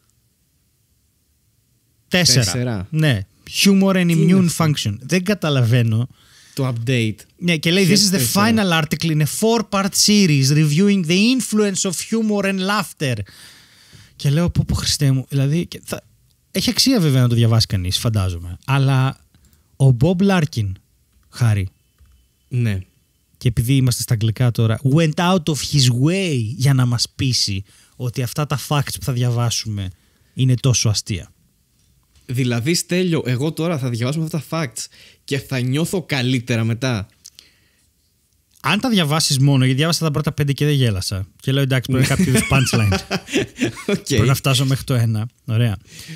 4. Ναι. Humor and immune function. Δεν καταλαβαίνω. Το update. Ναι, και λέει this is the final article in a 4-part series reviewing the influence of humor and laughter. Και λέω πω Χριστέ μου, δηλαδή έχει αξία βέβαια να το διαβάσει κανείς, φαντάζομαι. Αλλά ο Bob Larkin, Χάρη. Ναι. Και επειδή είμαστε στα αγγλικά τώρα, went out of his way για να μας πείσει ότι αυτά τα facts που θα διαβάσουμε είναι τόσο αστεία. Δηλαδή, Στέλιο, εγώ τώρα θα διαβάσω αυτά τα facts και θα νιώθω καλύτερα μετά. Αν τα διαβάσεις μόνο, γιατί διάβασα τα πρώτα 5 και δεν γέλασα. Και λέω εντάξει, πρέπει να κάποιο είδους punchline. Πρέπει να φτάσω μέχρι το 1. Ωραία.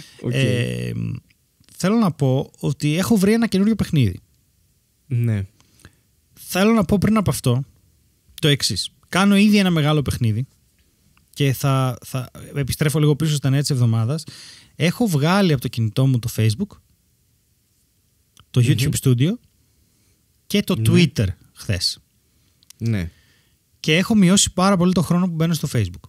Θέλω να πω ότι έχω βρει ένα καινούριο παιχνίδι. Ναι. Θέλω να πω πριν από αυτό το εξής. Κάνω ήδη ένα μεγάλο παιχνίδι και θα επιστρέφω λίγο πίσω στα νέα της εβδομάδας. Έχω βγάλει από το κινητό μου το Facebook, το YouTube Studio και το Twitter χθες. Ναι. Και έχω μειώσει πάρα πολύ το χρόνο που μπαίνω στο Facebook.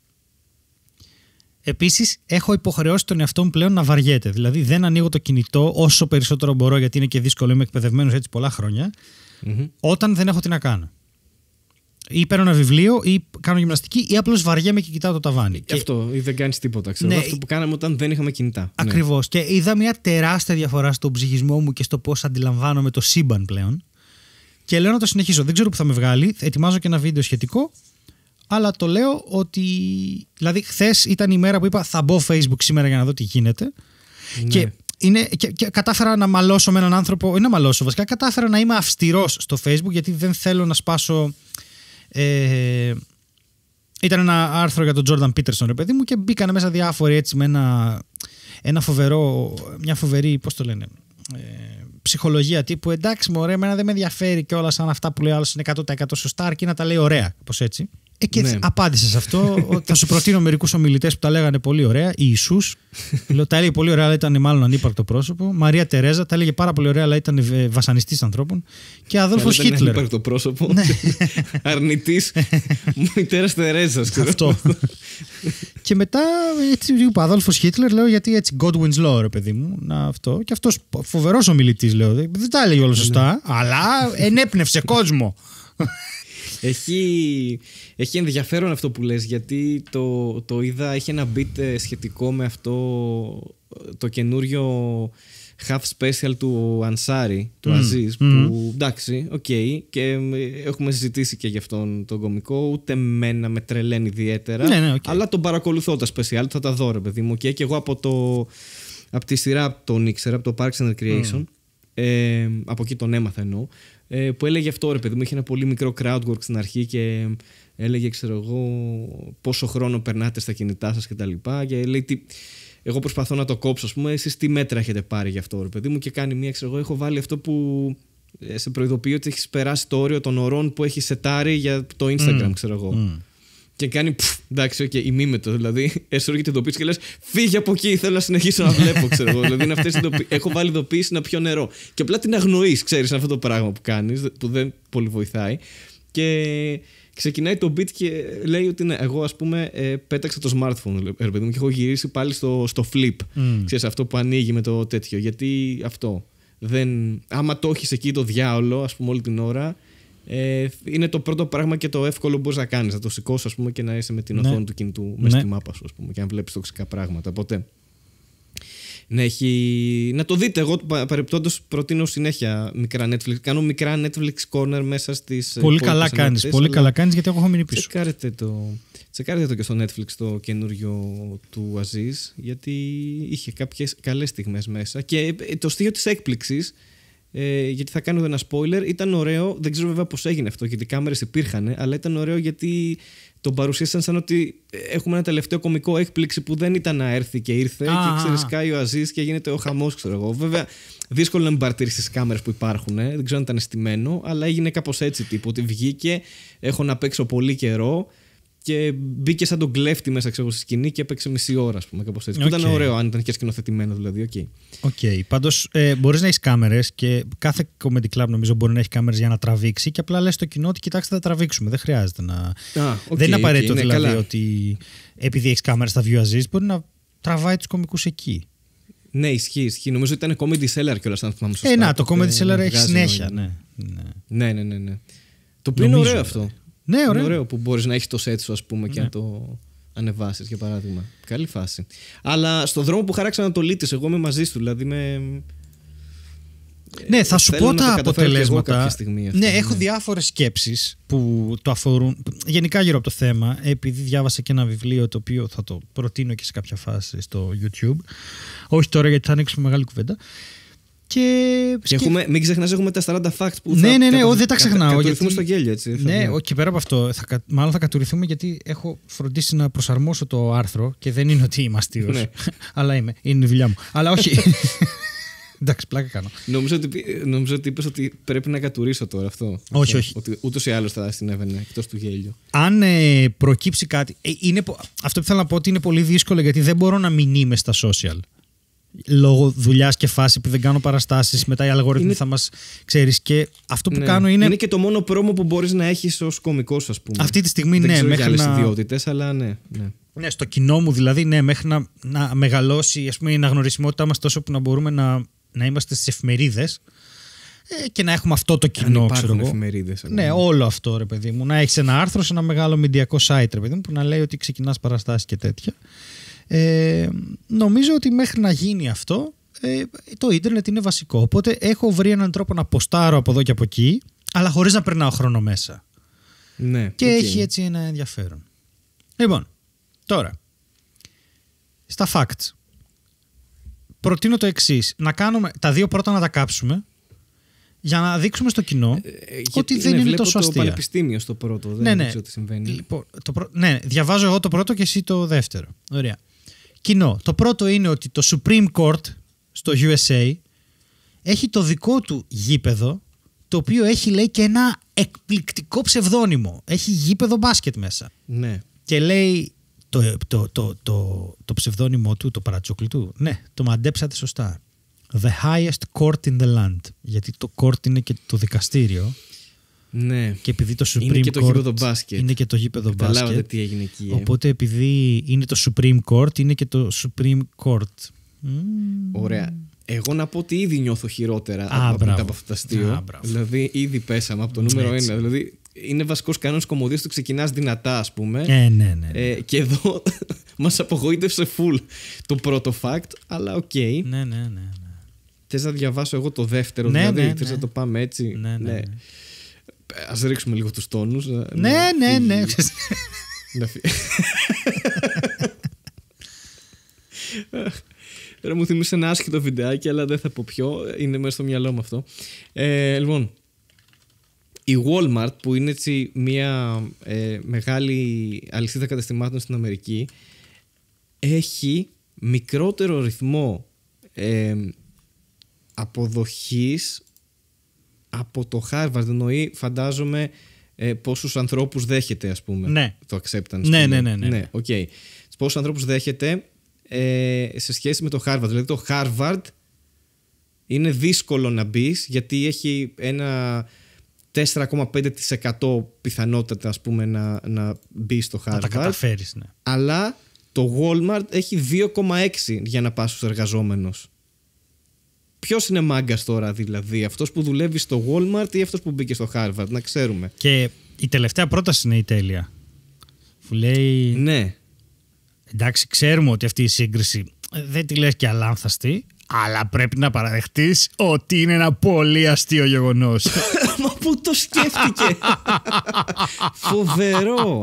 Επίσης, έχω υποχρεώσει τον εαυτό μου πλέον να βαριέται. Δηλαδή, δεν ανοίγω το κινητό όσο περισσότερο μπορώ, γιατί είναι και δύσκολο, είμαι εκπαιδευμένος έτσι πολλά χρόνια, όταν δεν έχω τι να κάνω. Ή παίρνω ένα βιβλίο, ή κάνω γυμναστική, ή απλώς βαριέμαι και κοιτάω το ταβάνι. Και αυτό, ή δεν κάνεις τίποτα. Ξέρω. Ναι, αυτό που κάναμε όταν δεν είχαμε κινητά. Ακριβώς. Ναι. Και είδα μια τεράστια διαφορά στον ψυχισμό μου και στο πώς αντιλαμβάνομαι το σύμπαν πλέον. Και λέω να το συνεχίσω. Δεν ξέρω που θα με βγάλει. Ετοιμάζω και ένα βίντεο σχετικό. Αλλά το λέω ότι. Δηλαδή, χθες ήταν η μέρα που είπα θα μπω Facebook σήμερα για να δω τι γίνεται. Ναι. Και κατάφερα να μαλώσω με έναν άνθρωπο. Ή να μαλώσω βασικά. Κατάφερα να είμαι αυστηρός στο Facebook γιατί δεν θέλω να σπάσω. Ήταν ένα άρθρο για τον Jordan Peterson, ρε παιδί μου, και μπήκανε μέσα διάφοροι έτσι με μια φοβερή, πώς το λένε, ψυχολογία τύπου εντάξει μωρέ, εμένα δεν με ενδιαφέρει και όλα σαν αυτά που λέει άλλος είναι 100% σωστά, αρκεί να τα λέει ωραία, πως έτσι. Και ναι. Απάντησε σε αυτό. Θα σου προτείνω μερικούς ομιλητές που τα λέγανε πολύ ωραία. Η Ιησούς, τα έλεγε πολύ ωραία, αλλά ήταν μάλλον ανύπαρκτο πρόσωπο. Μαρία Τερέζα, τα έλεγε πάρα πολύ ωραία, αλλά ήταν βασανιστής ανθρώπων. Και Αδόλφος Χίτλερ. Ήταν ανύπαρκτο πρόσωπο. Ναι. Αρνητής μητέρας Τερέζας. Αυτό. Και μετά έτσι είπα Αδόλφος Χίτλερ, λέω γιατί έτσι Godwin's Law, ρε παιδί μου. Αυτό. Και αυτός φοβερός ομιλητής, λέω. Δεν τα έλεγε όλα σωστά, αλλά ενέπνευσε κόσμο. Έχει ενδιαφέρον αυτό που λες, γιατί το είδα, έχει ένα beat σχετικό με αυτό το καινούριο half special του Ansari, του Aziz, που εντάξει, και έχουμε συζητήσει και γι' αυτόν τον κωμικό, ούτε μένα με τρελαίνει ιδιαίτερα, ναι, αλλά τον παρακολουθώ τα special, θα τα δω ρε παιδί μου, και εγώ από τη σειρά τον ήξερα, από το Parks and Recreation, από εκεί τον έμαθα εννοώ, που έλεγε αυτό ρε παιδί μου, είχε ένα πολύ μικρό crowdwork στην αρχή και έλεγε ξέρω εγώ πόσο χρόνο περνάτε στα κινητά σας και τα λοιπά και λέει εγώ προσπαθώ να το κόψω, ας πούμε, εσείς τι μέτρα έχετε πάρει γι' αυτό ρε παιδί μου, και κάνει μία ξέρω εγώ έχω βάλει αυτό που σε προειδοποιεί ότι έχεις περάσει το όριο των ωρών που έχεις σετάρει για το Instagram ξέρω εγώ. Και κάνει εντάξει, ημίμετο. Δηλαδή, έσωργε την ειδοποίηση και λες φύγε από εκεί, θέλω να συνεχίσω να βλέπω. Ξέρω εγώ. Δηλαδή, είναι αυτές έχω βάλει ειδοποίηση να πιω νερό. Και απλά την αγνοείς, ξέρεις, αυτό το πράγμα που κάνεις, που δεν πολύ βοηθάει. Και ξεκινάει το beat και λέει ότι ναι, εγώ ας πούμε πέταξα το smartphone, ρε παιδί μου, και έχω γυρίσει πάλι στο flip. Ξέρεις, αυτό που ανοίγει με το τέτοιο. Γιατί αυτό. Άμα το έχεις εκεί το διάολο, ας πούμε, όλη την ώρα. Είναι το πρώτο πράγμα και το εύκολο που μπορείς να κάνεις. Να το σηκώσεις, ας πούμε, και να είσαι με την οθόνη του κινητού μέσα στη μάπα σου, ας πούμε, και να βλέπεις τοξικά πράγματα. Οπότε να το δείτε. Εγώ παρεπτόντως προτείνω συνέχεια μικρά Netflix. Κάνω μικρά Netflix corner μέσα στις. Πολύ καλά κάνεις. Πολύ καλά κάνεις, γιατί έχω μείνει πίσω. Τσεκάρετε το και στο Netflix το καινούριο του Aziz, γιατί είχε κάποιες καλές στιγμές μέσα. Και το στοιχείο της έκπληξης. Γιατί θα κάνω ένα spoiler, ήταν ωραίο, δεν ξέρω βέβαια πώς έγινε αυτό, γιατί οι κάμερες υπήρχαν, αλλά ήταν ωραίο γιατί τον παρουσίασαν σαν ότι έχουμε ένα τελευταίο κωμικό έκπληξη που δεν ήταν να έρθει και ήρθε, και ξέρεις, κάει ο Aziz και γίνεται ο χαμός, ξέρω εγώ. Βέβαια, δύσκολο να μην παρατηρήσεις τις κάμερες που υπάρχουν, δεν ξέρω αν ήταν στημένο, αλλά έγινε κάπως έτσι τύπου, ότι βγήκε, έχω να παίξω πολύ καιρό. Και μπήκε σαν τον κλέφτη μέσα στη σκηνή και έπαιξε μισή ώρα, ας πούμε, κάπως έτσι. Που ήταν ωραίο, αν ήταν και σκηνοθετημένο δηλαδή. Πάντως μπορείς να έχεις κάμερες και κάθε comedy club νομίζω μπορεί να έχει κάμερες για να τραβήξει, και απλά λες στο κοινό ότι κοιτάξτε, θα τραβήξουμε. Δεν χρειάζεται να. Δεν είναι απαραίτητο δηλαδή ότι επειδή έχεις κάμερες στα view Aziz μπορεί να τραβάει τους κωμικούς εκεί. Ναι, ισχύει. Νομίζω ότι ήταν comedy seller κιόλας, αν θυμάμαι σωστά. Το comedy seller έχει συνέχεια. Ναι. Το οποίο είναι ωραίο αυτό. Ναι, είναι ωραίο που μπορείς να έχεις το set σου, ας πούμε, και να το ανεβάσεις, για παράδειγμα. Καλή φάση. Αλλά στον δρόμο που χαράξα Ανατολίτης, εγώ είμαι μαζί σου, δηλαδή Ναι, θα σου πω τα αποτελέσματα. Στιγμή, ναι, έχω διάφορες σκέψεις που το αφορούν γενικά γύρω από το θέμα, επειδή διάβασα και ένα βιβλίο το οποίο θα το προτείνω και σε κάποια φάση στο YouTube. Όχι τώρα, γιατί θα ανοίξουμε μεγάλη κουβέντα. Και μην ξεχνάς, έχουμε τα 40 facts που ναι, δεν τα ξεχνάω. Κατουρηθούμε στο γέλιο, έτσι. Ναι, και πέρα από αυτό, μάλλον θα κατουρηθούμε, γιατί έχω φροντίσει να προσαρμόσω το άρθρο και δεν είναι ότι είμαι αστείος. Ναι. Αλλά είμαι. Είναι η δουλειά μου. Αλλά όχι. Εντάξει, πλάκα κάνω. Νομίζω ότι είπες ότι πρέπει να κατουρίσω τώρα αυτό. Όχι. Ότι ούτως ή άλλως θα συνέβαινε εκτός του γέλιου. Αν προκύψει κάτι. Αυτό που θέλω να πω ότι είναι πολύ δύσκολο, γιατί δεν μπορώ να μην είμαι στα social. Λόγω δουλειάς και φάση που δεν κάνω παραστάσεις, μετά οι αλγόριθμοι θα μας ξέρεις. Και αυτό που κάνω είναι. Είναι και το μόνο πρόμο που μπορείς να έχεις ως κωμικός, ας πούμε. Αυτή τη στιγμή, δεν ξέρω μέχρι για άλλες ιδιότητες, αλλά ναι. Ναι, στο κοινό μου δηλαδή, ναι, μέχρι να μεγαλώσει, ας πούμε, η αναγνωρισιμότητά μας τόσο που να μπορούμε να είμαστε στις εφημερίδες. και να έχουμε αυτό το κοινό, ξέρω εγώ. Εφημερίδες. Ναι, όλο αυτό, ρε παιδί μου. Να έχεις ένα άρθρο σε ένα μεγάλο μηντιακό site, ρε παιδί μου, που να λέει ότι ξεκινάς παραστάσεις και τέτοια. Νομίζω ότι μέχρι να γίνει αυτό, το ίντερνετ είναι βασικό. Οπότε έχω βρει έναν τρόπο να ποστάρω από εδώ και από εκεί, αλλά χωρίς να περνάω χρόνο μέσα. Ναι, και έχει έτσι ένα ενδιαφέρον. Λοιπόν, τώρα, στα facts. Προτείνω το εξής. Να κάνουμε τα δύο πρώτα να τα κάψουμε, για να δείξουμε στο κοινό ότι δεν είναι τόσο αστεία. Το πανεπιστήμιο στο πρώτο, δεν ξέρω τι συμβαίνει. Λοιπόν, ναι, διαβάζω εγώ το πρώτο και εσύ το δεύτερο. Ωραία. Κοινό. Το πρώτο είναι ότι το Supreme Court στο USA έχει το δικό του γήπεδο, το οποίο έχει, λέει, και ένα εκπληκτικό ψευδόνυμο. Έχει γήπεδο μπάσκετ μέσα. Ναι. Και λέει το ψευδόνυμο του, το παρατσούκλι του. Ναι, το μαντέψατε σωστά. The highest court in the land. Γιατί το court είναι και το δικαστήριο. Ναι. Και επειδή το Supreme είναι και το Court γήπεδο μπάσκετ. Είναι και το γήπεδο μπάσκετ. Καταλάβατε τι έγινε εκεί. Οπότε επειδή είναι το Supreme Court, είναι και το Supreme Court. Ωραία. Εγώ να πω ότι ήδη νιώθω χειρότερα από αυτό το αστείο. Δηλαδή, ήδη πέσαμε από το νούμερο 1. Δηλαδή, είναι βασικός κανόνας κωμωδίας του, ξεκινάς δυνατά, ας πούμε. Ναι. Και εδώ μας απογοήτευσε full το πρώτο fact, αλλά οκ. Ναι. Θες να διαβάσω εγώ το δεύτερο, δηλαδή, θες να το πάμε έτσι. Ναι. Ας ρίξουμε λίγο τους τόνους. Ναι. Τώρα μου θυμίσε ένα άσχετο βιντεάκι, αλλά δεν θα πω ποιο. Είναι μέσα στο μυαλό μου αυτό. Λοιπόν, η Walmart, που είναι έτσι μια μεγάλη αλυσίδα καταστημάτων στην Αμερική, έχει μικρότερο ρυθμό αποδοχής από το Harvard. Εννοεί, φαντάζομαι, πόσους ανθρώπους δέχεται, ας πούμε. Ναι. Το acceptance. Ναι. Okay. Πόσους ανθρώπους δέχεται σε σχέση με το Harvard. Δηλαδή το Harvard είναι δύσκολο να μπεις, γιατί έχει ένα 4,5% πιθανότητα, ας πούμε, να μπει στο Harvard. Να τα καταφέρεις, ναι. Αλλά το Walmart έχει 2,6 για να πας στους εργαζόμενους. Ποιος είναι μάγκας τώρα, δηλαδή, αυτός που δουλεύει στο Walmart ή αυτός που μπήκε στο Harvard, να ξέρουμε. Και η τελευταία πρόταση είναι η τέλεια. Που λέει... Ναι. Εντάξει, ξέρουμε ότι αυτή η σύγκριση δεν τη λες και αλάνθαστη, αλλά πρέπει να παραδεχτείς ότι είναι ένα πολύ αστείο γεγονός. Μα πού το σκέφτηκε. Φοβερό.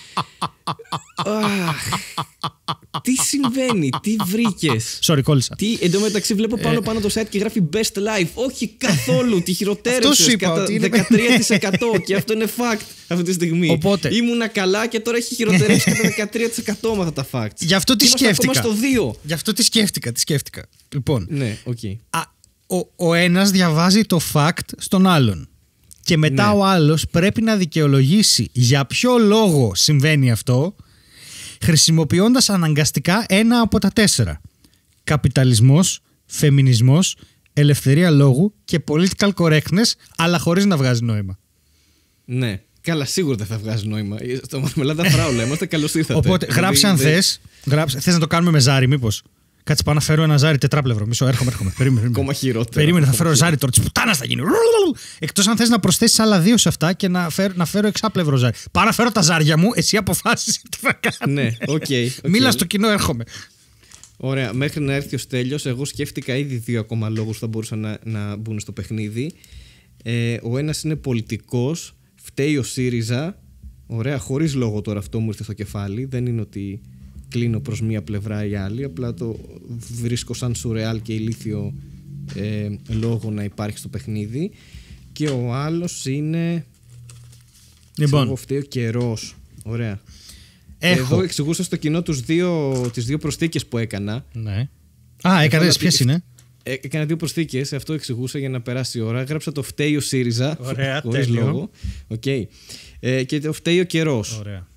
Τι συμβαίνει, τι βρήκες. Sorry, κόλλησα. Εν τω μεταξύ βλέπω πάνω το site και γράφει best life. Όχι καθόλου, τη χειροτέρευσες κατά 13%. Και αυτό είναι fact αυτή τη στιγμή. Οπότε, ήμουνα καλά και τώρα έχει χειροτερεύσει κατά 13% με αυτά τα facts. Γι' αυτό τι σκέφτηκα. Ακόμα στο 2. Γι' αυτό τι σκέφτηκα. Λοιπόν, ναι, okay. Ο ένας διαβάζει το fact στον άλλον. Και μετά ο άλλος πρέπει να δικαιολογήσει για ποιο λόγο συμβαίνει αυτό, χρησιμοποιώντας αναγκαστικά ένα από τα 4. Καπιταλισμός, φεμινισμός, ελευθερία λόγου και political correctness, αλλά χωρίς να βγάζει νόημα. Ναι. Καλά, σίγουρα δεν θα βγάζει νόημα. Στο Μαρμελάδα Φράουλα είμαστε, καλώς ήρθατε. Οπότε γράψε αν θες. Θες να το κάνουμε με ζάρι, μήπως? Κάτσε, πάω να φέρω ένα ζάρι τετράπλευρο. Μισό, έρχομαι. Περίμενε. Ακόμα χειρότερο. Περίμενε, θα φέρω ζάρι τώρα. Τη πουτάνα θα γίνει. Εκτός αν θες να προσθέσεις άλλα 2 σε αυτά και να φέρω εξάπλευρο ζάρι. Πάω να φέρω τα ζάρια μου, εσύ αποφάσισε τι θα κάνεις. Ναι, οκ. Μίλα στο κοινό, έρχομαι. Ωραία, μέχρι να έρθει ο Στέλιος, εγώ σκέφτηκα ήδη 2 ακόμα λόγους που θα μπορούσαν να μπουν στο παιχνίδι. Ο ένας είναι πολιτικός, φταίει ο ΣΥΡΙΖΑ. Ωραία, χωρίς λόγο τώρα αυτό μου ήρθε στο κεφάλι. Δεν είναι ότι κλείνω προς μία πλευρά ή άλλη, απλά το βρίσκω σαν σουρεάλ και ηλίθιο λόγο να υπάρχει στο παιχνίδι. Και ο άλλος είναι... Λοιπόν, φταίει ο καιρός. Ωραία. Εδώ εξηγούσα στο κοινό τις 2 προσθήκες που έκανα. Ναι. Έκανες, ποιες είναι? Έκανα 2 προσθήκες, αυτό εξηγούσα για να περάσει η ώρα. Γράψα το φταίει ο ΣΥΡΙΖΑ. Ωραία, χωρίς λόγο. Okay. Και το φταίει ο καιρός. Ωραία.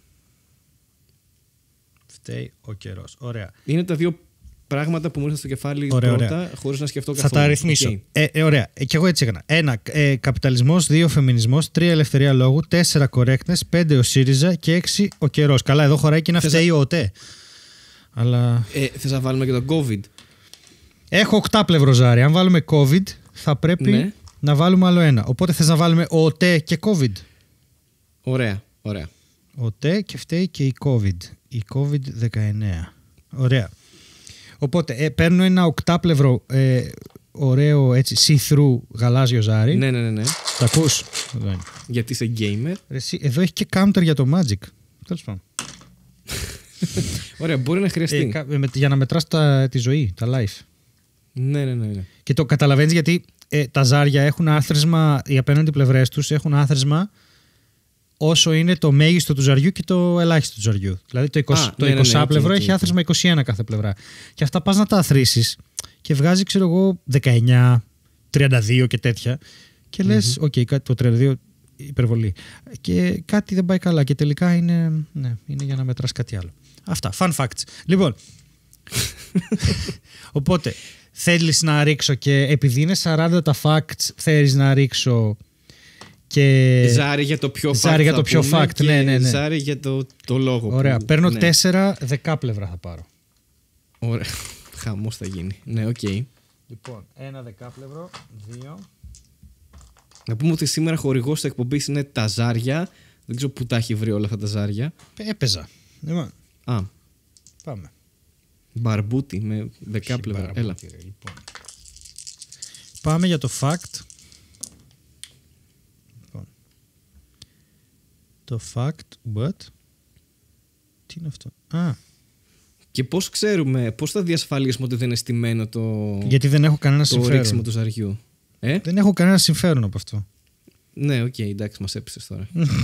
Φταίει ο καιρός. Ωραία. Είναι τα 2 πράγματα που μου ήρθαν στο κεφάλι πρώτα, χωρίς να σκεφτώ καθόλου. Θα τα αριθμίσω. Ωραία. Και εγώ έτσι έκανα. 1. Καπιταλισμός, 2. Φεμινισμός, 3. Ελευθερία λόγου, 4. Correctness, 5. ο ΣΥΡΙΖΑ και 6. ο καιρός. Καλά, εδώ χωράει και να φταίει ο ΟΤΕ. Αλλά... θες να βάλουμε και το COVID? Έχω 8 πλευροζάρι. Αν βάλουμε COVID θα πρέπει... Ναι. Να βάλουμε άλλο ένα. Οπότε θες να βάλουμε ΟΤΕ και COVID. Ωραία, ωραία. ΟΤΕ και φταίει και η COVID. Η COVID-19. Ωραία. Οπότε παίρνω ένα οκτάπλευρο ωραίο έτσι see-through γαλάζιο ζάρι. Ναι. Τα ακούς? Γιατί είσαι gamer. Εδώ έχει και counter για το Magic. Τέλος πάντων. Ωραία, μπορεί να χρειαστεί. Για να μετράς τη ζωή, τα life. Ναι. Και το καταλαβαίνεις γιατί τα ζάρια έχουν άθροισμα, οι απέναντι πλευρές τους έχουν άθροισμα όσο είναι το μέγιστο του ζαριού και το ελάχιστο του ζαριού. Δηλαδή το 20 πλευρό έχει άθροισμα 21 κάθε πλευρά. Και αυτά πας να τα αθροίσεις και βγάζει, ξέρω εγώ, 19, 32 και τέτοια. Και λες, το 32 υπερβολή. Και κάτι δεν πάει καλά. Και τελικά είναι για να μετράς κάτι άλλο. Αυτά. Fun facts. Λοιπόν. Οπότε, θέλεις να ρίξω και επειδή είναι 40 τα facts, θέλεις να ρίξω και. Ζάρι για το πιο fact. Ζάρι για το πιο fact, ναι. Ζάρι για το λόγο. Ωραία. Παίρνω 4 δεκάπλευρα θα πάρω. Ωραία. Χαμός θα γίνει. Ναι, οκ. Λοιπόν, ένα δεκάπλευρο, 2. Να πούμε ότι σήμερα χορηγός της εκπομπής είναι τα ζάρια. Δεν ξέρω πού τα έχει βρει όλα αυτά τα ζάρια. Έπαιζα. Λοιπόν. Πάμε. Μπαρμπούτι με δεκάπλευρα. Έλα. Λοιπόν. Πάμε για το fact. Λοιπόν. Το fact, what? Τι είναι αυτό? Και πώς ξέρουμε, πώς θα διασφαλίσουμε ότι δεν είναι στημένο το. Γιατί δεν έχω κανένα συμφέρον. Το ρίξιμο του ζαριού. Δεν έχω κανένα συμφέρον από αυτό. Ναι, οκ, εντάξει, μας έπεισες τώρα.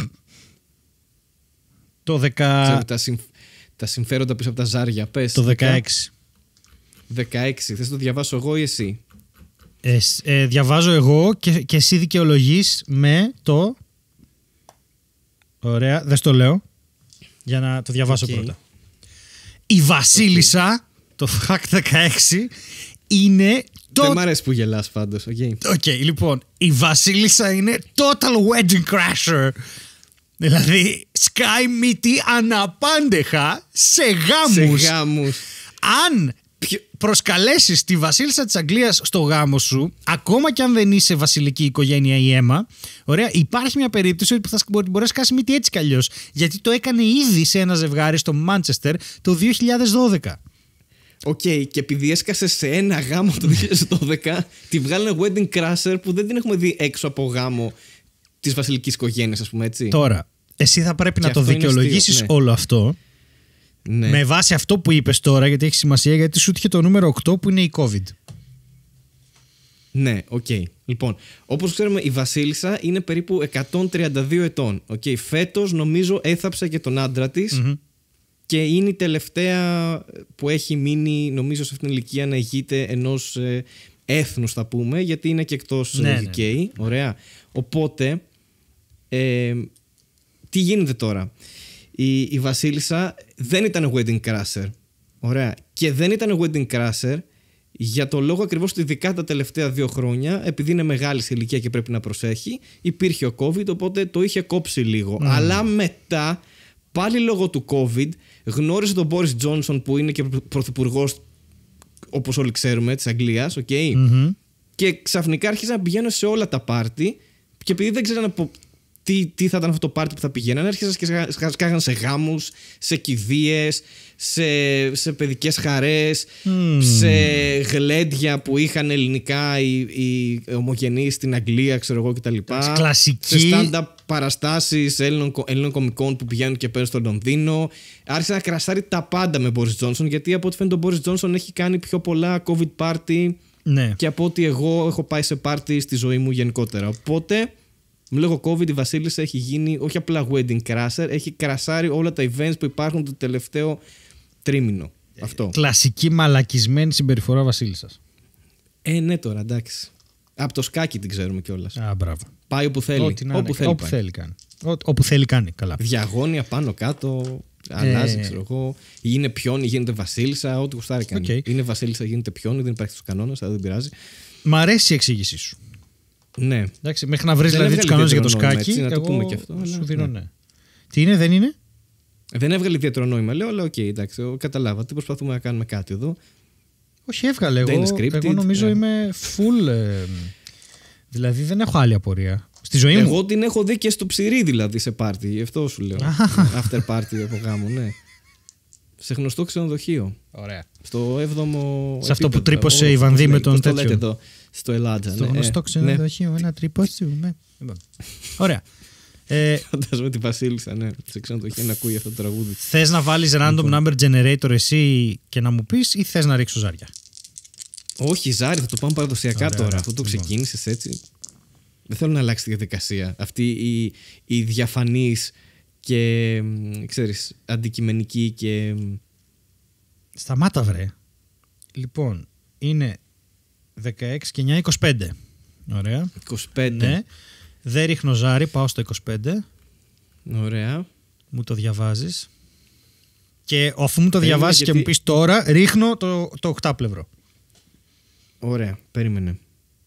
Το 10. Τα συμφέροντα πίσω από τα ζάρια, πες. Το 16. 16, θες να το διαβάσω εγώ ή εσύ? Διαβάζω εγώ και εσύ δικαιολογείς με το. Ωραία, δεν στο λέω. Για να το διαβάσω πρώτα. Η Βασίλισσα, το fact 16, είναι. Δεν μ' αρέσει που γελάς πάντως. Οκ, λοιπόν, η Βασίλισσα είναι total wedding crasher. Δηλαδή, σκάει μύτη αναπάντεχα σε γάμους. Αν προσκαλέσεις τη Βασίλισσα της Αγγλίας στο γάμο σου, ακόμα και αν δεν είσαι βασιλική οικογένεια ή αίμα, ωραία, υπάρχει μια περίπτωση ότι θα μπορεί να σκάσει μύτη έτσι κι αλλιώς. Γιατί το έκανε ήδη σε ένα ζευγάρι στο Μάντσεστερ το 2012. Οκ, και επειδή έσκασε σε ένα γάμο το 2012, τη βγάλανε wedding crasher που δεν την έχουμε δει έξω από γάμο της βασιλικής οικογένειας, ας πούμε, έτσι. Τώρα, εσύ θα πρέπει να το δικαιολογήσεις όλο αυτό. Ναι. Με βάση αυτό που είπες τώρα, γιατί έχει σημασία, γιατί σου είχε το νούμερο 8 που είναι η COVID. Ναι, οκ. Λοιπόν, όπως ξέρουμε, η Βασίλισσα είναι περίπου 132 ετών. Φέτος νομίζω έθαψε και τον άντρα της. Και είναι η τελευταία που έχει μείνει, νομίζω, σε αυτήν την ηλικία να ηγείται ενός έθνους, θα πούμε, γιατί είναι και εκτός UK. Ναι. Ωραία. Οπότε, τι γίνεται τώρα? Η Βασίλισσα δεν ήταν wedding crasher. Ωραία. Και δεν ήταν wedding crasher για το λόγο ακριβώς ότι ειδικά τα τελευταία 2 χρόνια, επειδή είναι μεγάλη σε ηλικία και πρέπει να προσέχει, υπήρχε ο COVID, οπότε το είχε κόψει λίγο. Αλλά μετά, πάλι λόγω του COVID, γνώρισε τον Boris Johnson που είναι και πρωθυπουργός, όπως όλοι ξέρουμε, της Αγγλίας, και ξαφνικά άρχισε να πηγαίνω σε όλα τα πάρτι και επειδή δεν ξέρανε τι θα ήταν αυτό το πάρτι που θα πηγαίνανε, άρχισαν και σκάγαν σε γάμους, σε κηδείες, σε παιδικές χαρές, σε γλέντια που είχαν ελληνικά οι ομογενείς στην Αγγλία, ξέρω εγώ κτλ. Κλασική. Σε stand-up παραστάσεις Έλληνων κομικών που πηγαίνουν και παίρνουν στο Λονδίνο. Άρχισε να κρασάρει τα πάντα με Boris Johnson, γιατί από ό,τι φαίνεται ο Boris Johnson έχει κάνει πιο πολλά COVID party και από ό,τι εγώ έχω πάει σε party στη ζωή μου γενικότερα. Οπότε, με λόγω COVID, η Βασίλισσα έχει γίνει όχι απλά wedding crasher, έχει κρασάρει όλα τα events που υπάρχουν το τελευταίο τρίμηνο. Αυτό. Κλασική μαλακισμένη συμπεριφορά Βασίλισσας. Ναι, τώρα εντάξει. Από το σκάκι την ξέρουμε κιόλας. Μπράβο. Πάει όπου θέλει. Όπου θέλει κάνει. Όπου θέλει κάνει. Καλά. Διαγώνια πάνω κάτω. Αλλάζει, ξέρω εγώ. Γίνεται πιόνι, γίνεται Βασίλισσα. Ό,τι γουστάρει κάνει. Είναι Βασίλισσα, γίνεται πιόνι. Δεν υπάρχει στους κανόνες, αλλά δεν πειράζει. Μ' αρέσει η εξήγησή σου. Ναι. Εντάξει, μέχρι να βρεις δηλαδή τους κανόνες για το σκάκι. Έτσι, να το πούμε και αυτό. Σου δίνω ναι. Τι είναι, δεν είναι? Δεν έβγαλε ιδιαίτερο νόημα, λέω, αλλά οκ, εντάξει, καταλάβατε. Προσπαθούμε να κάνουμε κάτι εδώ. Όχι, έβγαλε. Εγώ νομίζω είμαι Δηλαδή δεν έχω άλλη απορία. Στη ζωή μου. Εγώ την έχω δει και στο Ψηρή δηλαδή σε πάρτι. Γι' αυτό σου λέω. After party από γάμο, ναι. Σε γνωστό ξενοδοχείο. Ωραία. Στο 7ο. Σε αυτό που τρύπωσε η Βανδί με τον τέτοιο. Εδώ, στο Ελλάδα. Στο γνωστό ξενοδοχείο, ένα τρυπώσιου. Ωραία. Φαντάζομαι τη Βασίλισσα, ναι. Σε ξενοδοχείο να ακούει αυτό το τραγούδι. Θες να βάλεις random number generator εσύ και να μου πεις ή θες να ρίξω ζάρια? Όχι, ζάρι, θα το πάμε παραδοσιακά τώρα. Αυτό το ξεκίνησες έτσι. Δεν θέλω να αλλάξει τη διαδικασία. Αυτή η διαφανής και ξέρεις, αντικειμενική και. Σταμάτα βρε. Λοιπόν, είναι 16 και 9, 25. Ωραία. 25. Ναι. Δεν ρίχνω ζάρι, πάω στο 25. Ωραία. Μου το διαβάζεις. Και αφού μου το διαβάσεις και μου πεις τώρα, ρίχνω το οκτάπλευρο. Ωραία, περίμενε.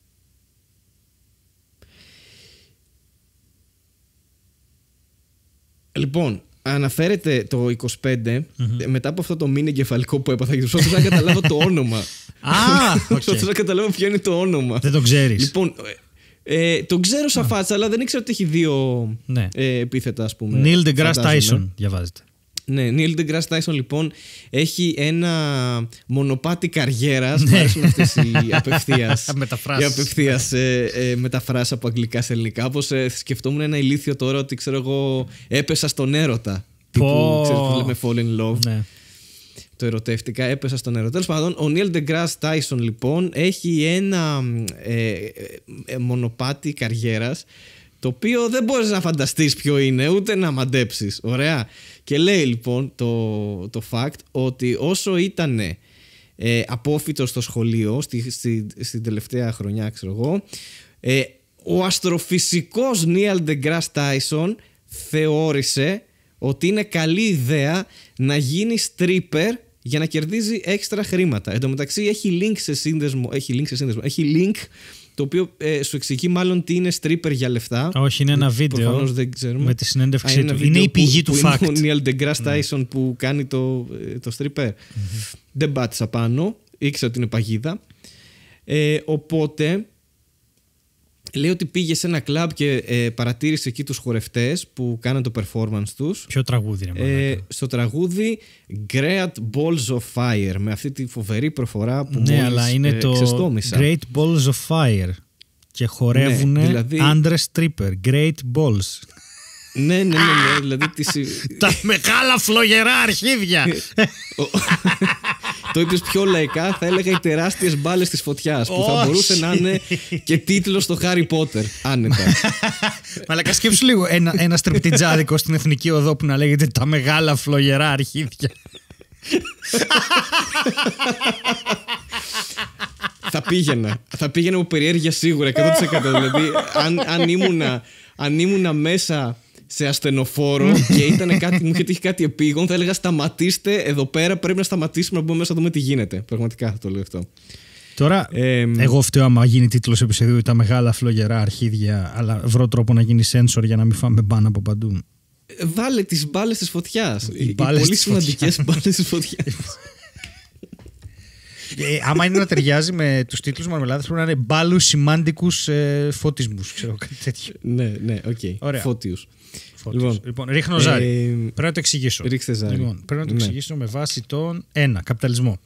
Λοιπόν, αναφέρεται το 25 μετά από αυτό το μήνυ εγκεφαλικό που έπαθα και προσπαθούσα να καταλάβω το όνομα. Προσπαθούσα να καταλάβω ποιο είναι το όνομα. Δεν το ξέρεις. Λοιπόν, το ξέρω σαν φάτσα, αλλά δεν ήξερα ότι έχει δύο επίθετα, ας πούμε. Neil deGrasse Tyson διαβάζεται. Ναι, Neil deGrasse Tyson λοιπόν έχει ένα μονοπάτι καριέρας. Μου αρέσουν αυτές οι απευθείας μεταφράσεις από αγγλικά σε ελληνικά. Όπως σκεφτόμουν ένα ηλίθιο τώρα ότι ξέρω εγώ έπεσα στον έρωτα. Τύπου, ξέρεις που λέμε fall in love. Ναι. Το ερωτεύτηκα, έπεσα στον έρωτα. Τέλος πάντων, ο Neil deGrasse Tyson λοιπόν έχει ένα μονοπάτι καριέρας, το οποίο δεν μπορείς να φανταστείς ποιο είναι, ούτε να μαντέψεις. Ωραία. Και λέει λοιπόν το fact ότι όσο ήταν απόφοιτος στο σχολείο, στην τελευταία χρονιά ξέρω εγώ, ο αστροφυσικός Neil deGrasse Tyson θεώρησε ότι είναι καλή ιδέα να γίνει stripper για να κερδίζει έξτρα χρήματα. Εν τω μεταξύ έχει link το οποίο σου εξηγεί μάλλον τι είναι stripper για λεφτά. Όχι, είναι ένα βίντεο δεν με τη συνέντευξή του. Είναι η πηγή του fact. Είναι ο Neil deGrasse Tyson που κάνει το stripper. Δεν πάτησα πάνω. Ήξερα ότι είναι παγίδα. Οπότε λέει ότι πήγε σε ένα κλαμπ και παρατήρησε εκεί τους χορευτές που κάναν το performance τους. Ποιο τραγούδι είναι στο τραγούδι Great Balls of Fire, με αυτή τη φοβερή προφορά που ναι, αλλά είναι το ξεστόμησα. Great Balls of Fire και χορεύουν δηλαδή άντρες stripper. Great Balls. Ναι, δηλαδή τα μεγάλα φλογερά αρχίδια. Το είπες πιο λαϊκά, θα έλεγα οι τεράστιες μπάλες της φωτιάς, που θα μπορούσε να είναι και τίτλος στο Harry Potter, άνετα. Μαλάκα, σκέψου λίγο ένα στριπτιτζάδικο στην Εθνική Οδό που να λέγεται τα μεγάλα φλογερά αρχίδια. Θα πήγαινα από περιέργεια σίγουρα 100%. Δηλαδή αν ήμουνα μέσα σε ασθενοφόρο και ήταν κάτι, μου είχε τύχει κάτι επίγον, θα έλεγα σταματήστε εδώ πέρα, πρέπει να σταματήσουμε να μπούμε μέσα να δούμε τι γίνεται. Πραγματικά θα το λέω αυτό. Τώρα, εγώ φταίω άμα γίνει τίτλος επεισοδίου τα μεγάλα φλογερά αρχίδια, αλλά βρω τρόπο να γίνει sensor για να μην φάμε μπάνα από παντού. Βάλε τις μπάλες της φωτιάς. Οι πολύ σημαντικές μπάλες της φωτιάς. Άμα είναι να ταιριάζει με τους τίτλους Μαρμελάδας, πρέπει να είναι μπάλους σημαντικούς φωτισμούς. Ξέρω κάτι τέτοιο. Ναι, οκ. Φώτιους. Λοιπόν, ρίχνω ζάρι. Πρέπει να το εξηγήσω. Ρίξτε ζάρι. Λοιπόν, πρέπει να το εξηγήσω με βάση τον 1. Καπιταλισμό.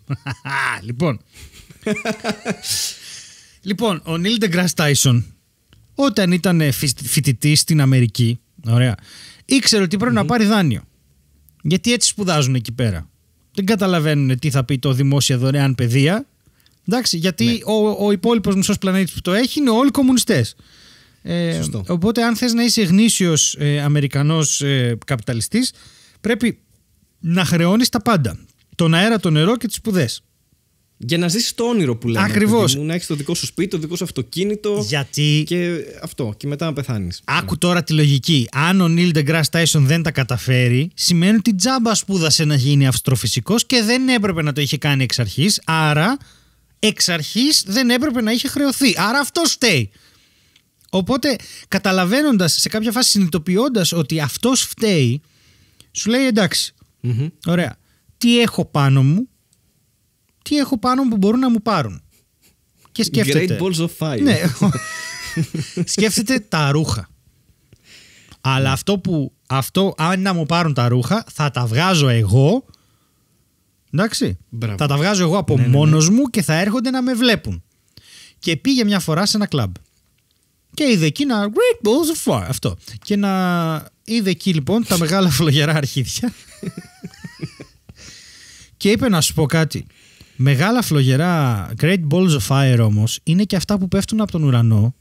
Λοιπόν, ο Neil deGrasse Tyson, όταν ήταν φοιτητής στην Αμερική, ωραία, ήξερε ότι πρέπει να πάρει δάνειο. Γιατί έτσι σπουδάζουν εκεί πέρα. Δεν καταλαβαίνουν τι θα πει το δημόσια δωρεάν παιδεία. Εντάξει, γιατί ο υπόλοιπος μισός πλανήτης που το έχει είναι όλοι κομμουνιστές. Οπότε αν θες να είσαι γνήσιος Αμερικανός καπιταλιστής, πρέπει να χρεώνεις τα πάντα. Τον αέρα, το νερό και τις σπουδές. Για να ζήσεις το όνειρο που λέμε. Ακριβώς. Να έχεις το δικό σου σπίτι, το δικό σου αυτοκίνητο. Γιατί. Και αυτό. Και μετά να πεθάνεις. Άκου τώρα τη λογική. Αν ο Neil deGrasse Tyson δεν τα καταφέρει, σημαίνει ότι τζάμπα σπούδασε να γίνει αστροφυσικός και δεν έπρεπε να το είχε κάνει εξ αρχής. Άρα, εξ αρχής δεν έπρεπε να είχε χρεωθεί. Άρα αυτό φταίει. Οπότε, καταλαβαίνοντας, σε κάποια φάση συνειδητοποιώντας ότι αυτός φταίει, σου λέει εντάξει. Ωραία. Τι έχω πάνω μου. Τι έχω πάνω μου που μπορούν να μου πάρουν. Και σκέφτεται. Great balls of fire. Ναι. Σκέφτεται τα ρούχα. Αλλά αυτό, αν να μου πάρουν τα ρούχα, θα τα βγάζω εγώ. Εντάξει. Μπράβο. Θα τα βγάζω εγώ από μόνος μου και θα έρχονται να με βλέπουν. Και πήγε μια φορά σε ένα κλαμπ. Και είδε εκεί ένα Great Balls of Fire. Αυτό. Και είδε εκεί λοιπόν τα μεγάλα φλογερά αρχίδια. Και είπε να σου πω κάτι. Μεγάλα φλογερά Great Balls of Fire όμως είναι και αυτά που πέφτουν από τον ουρανό.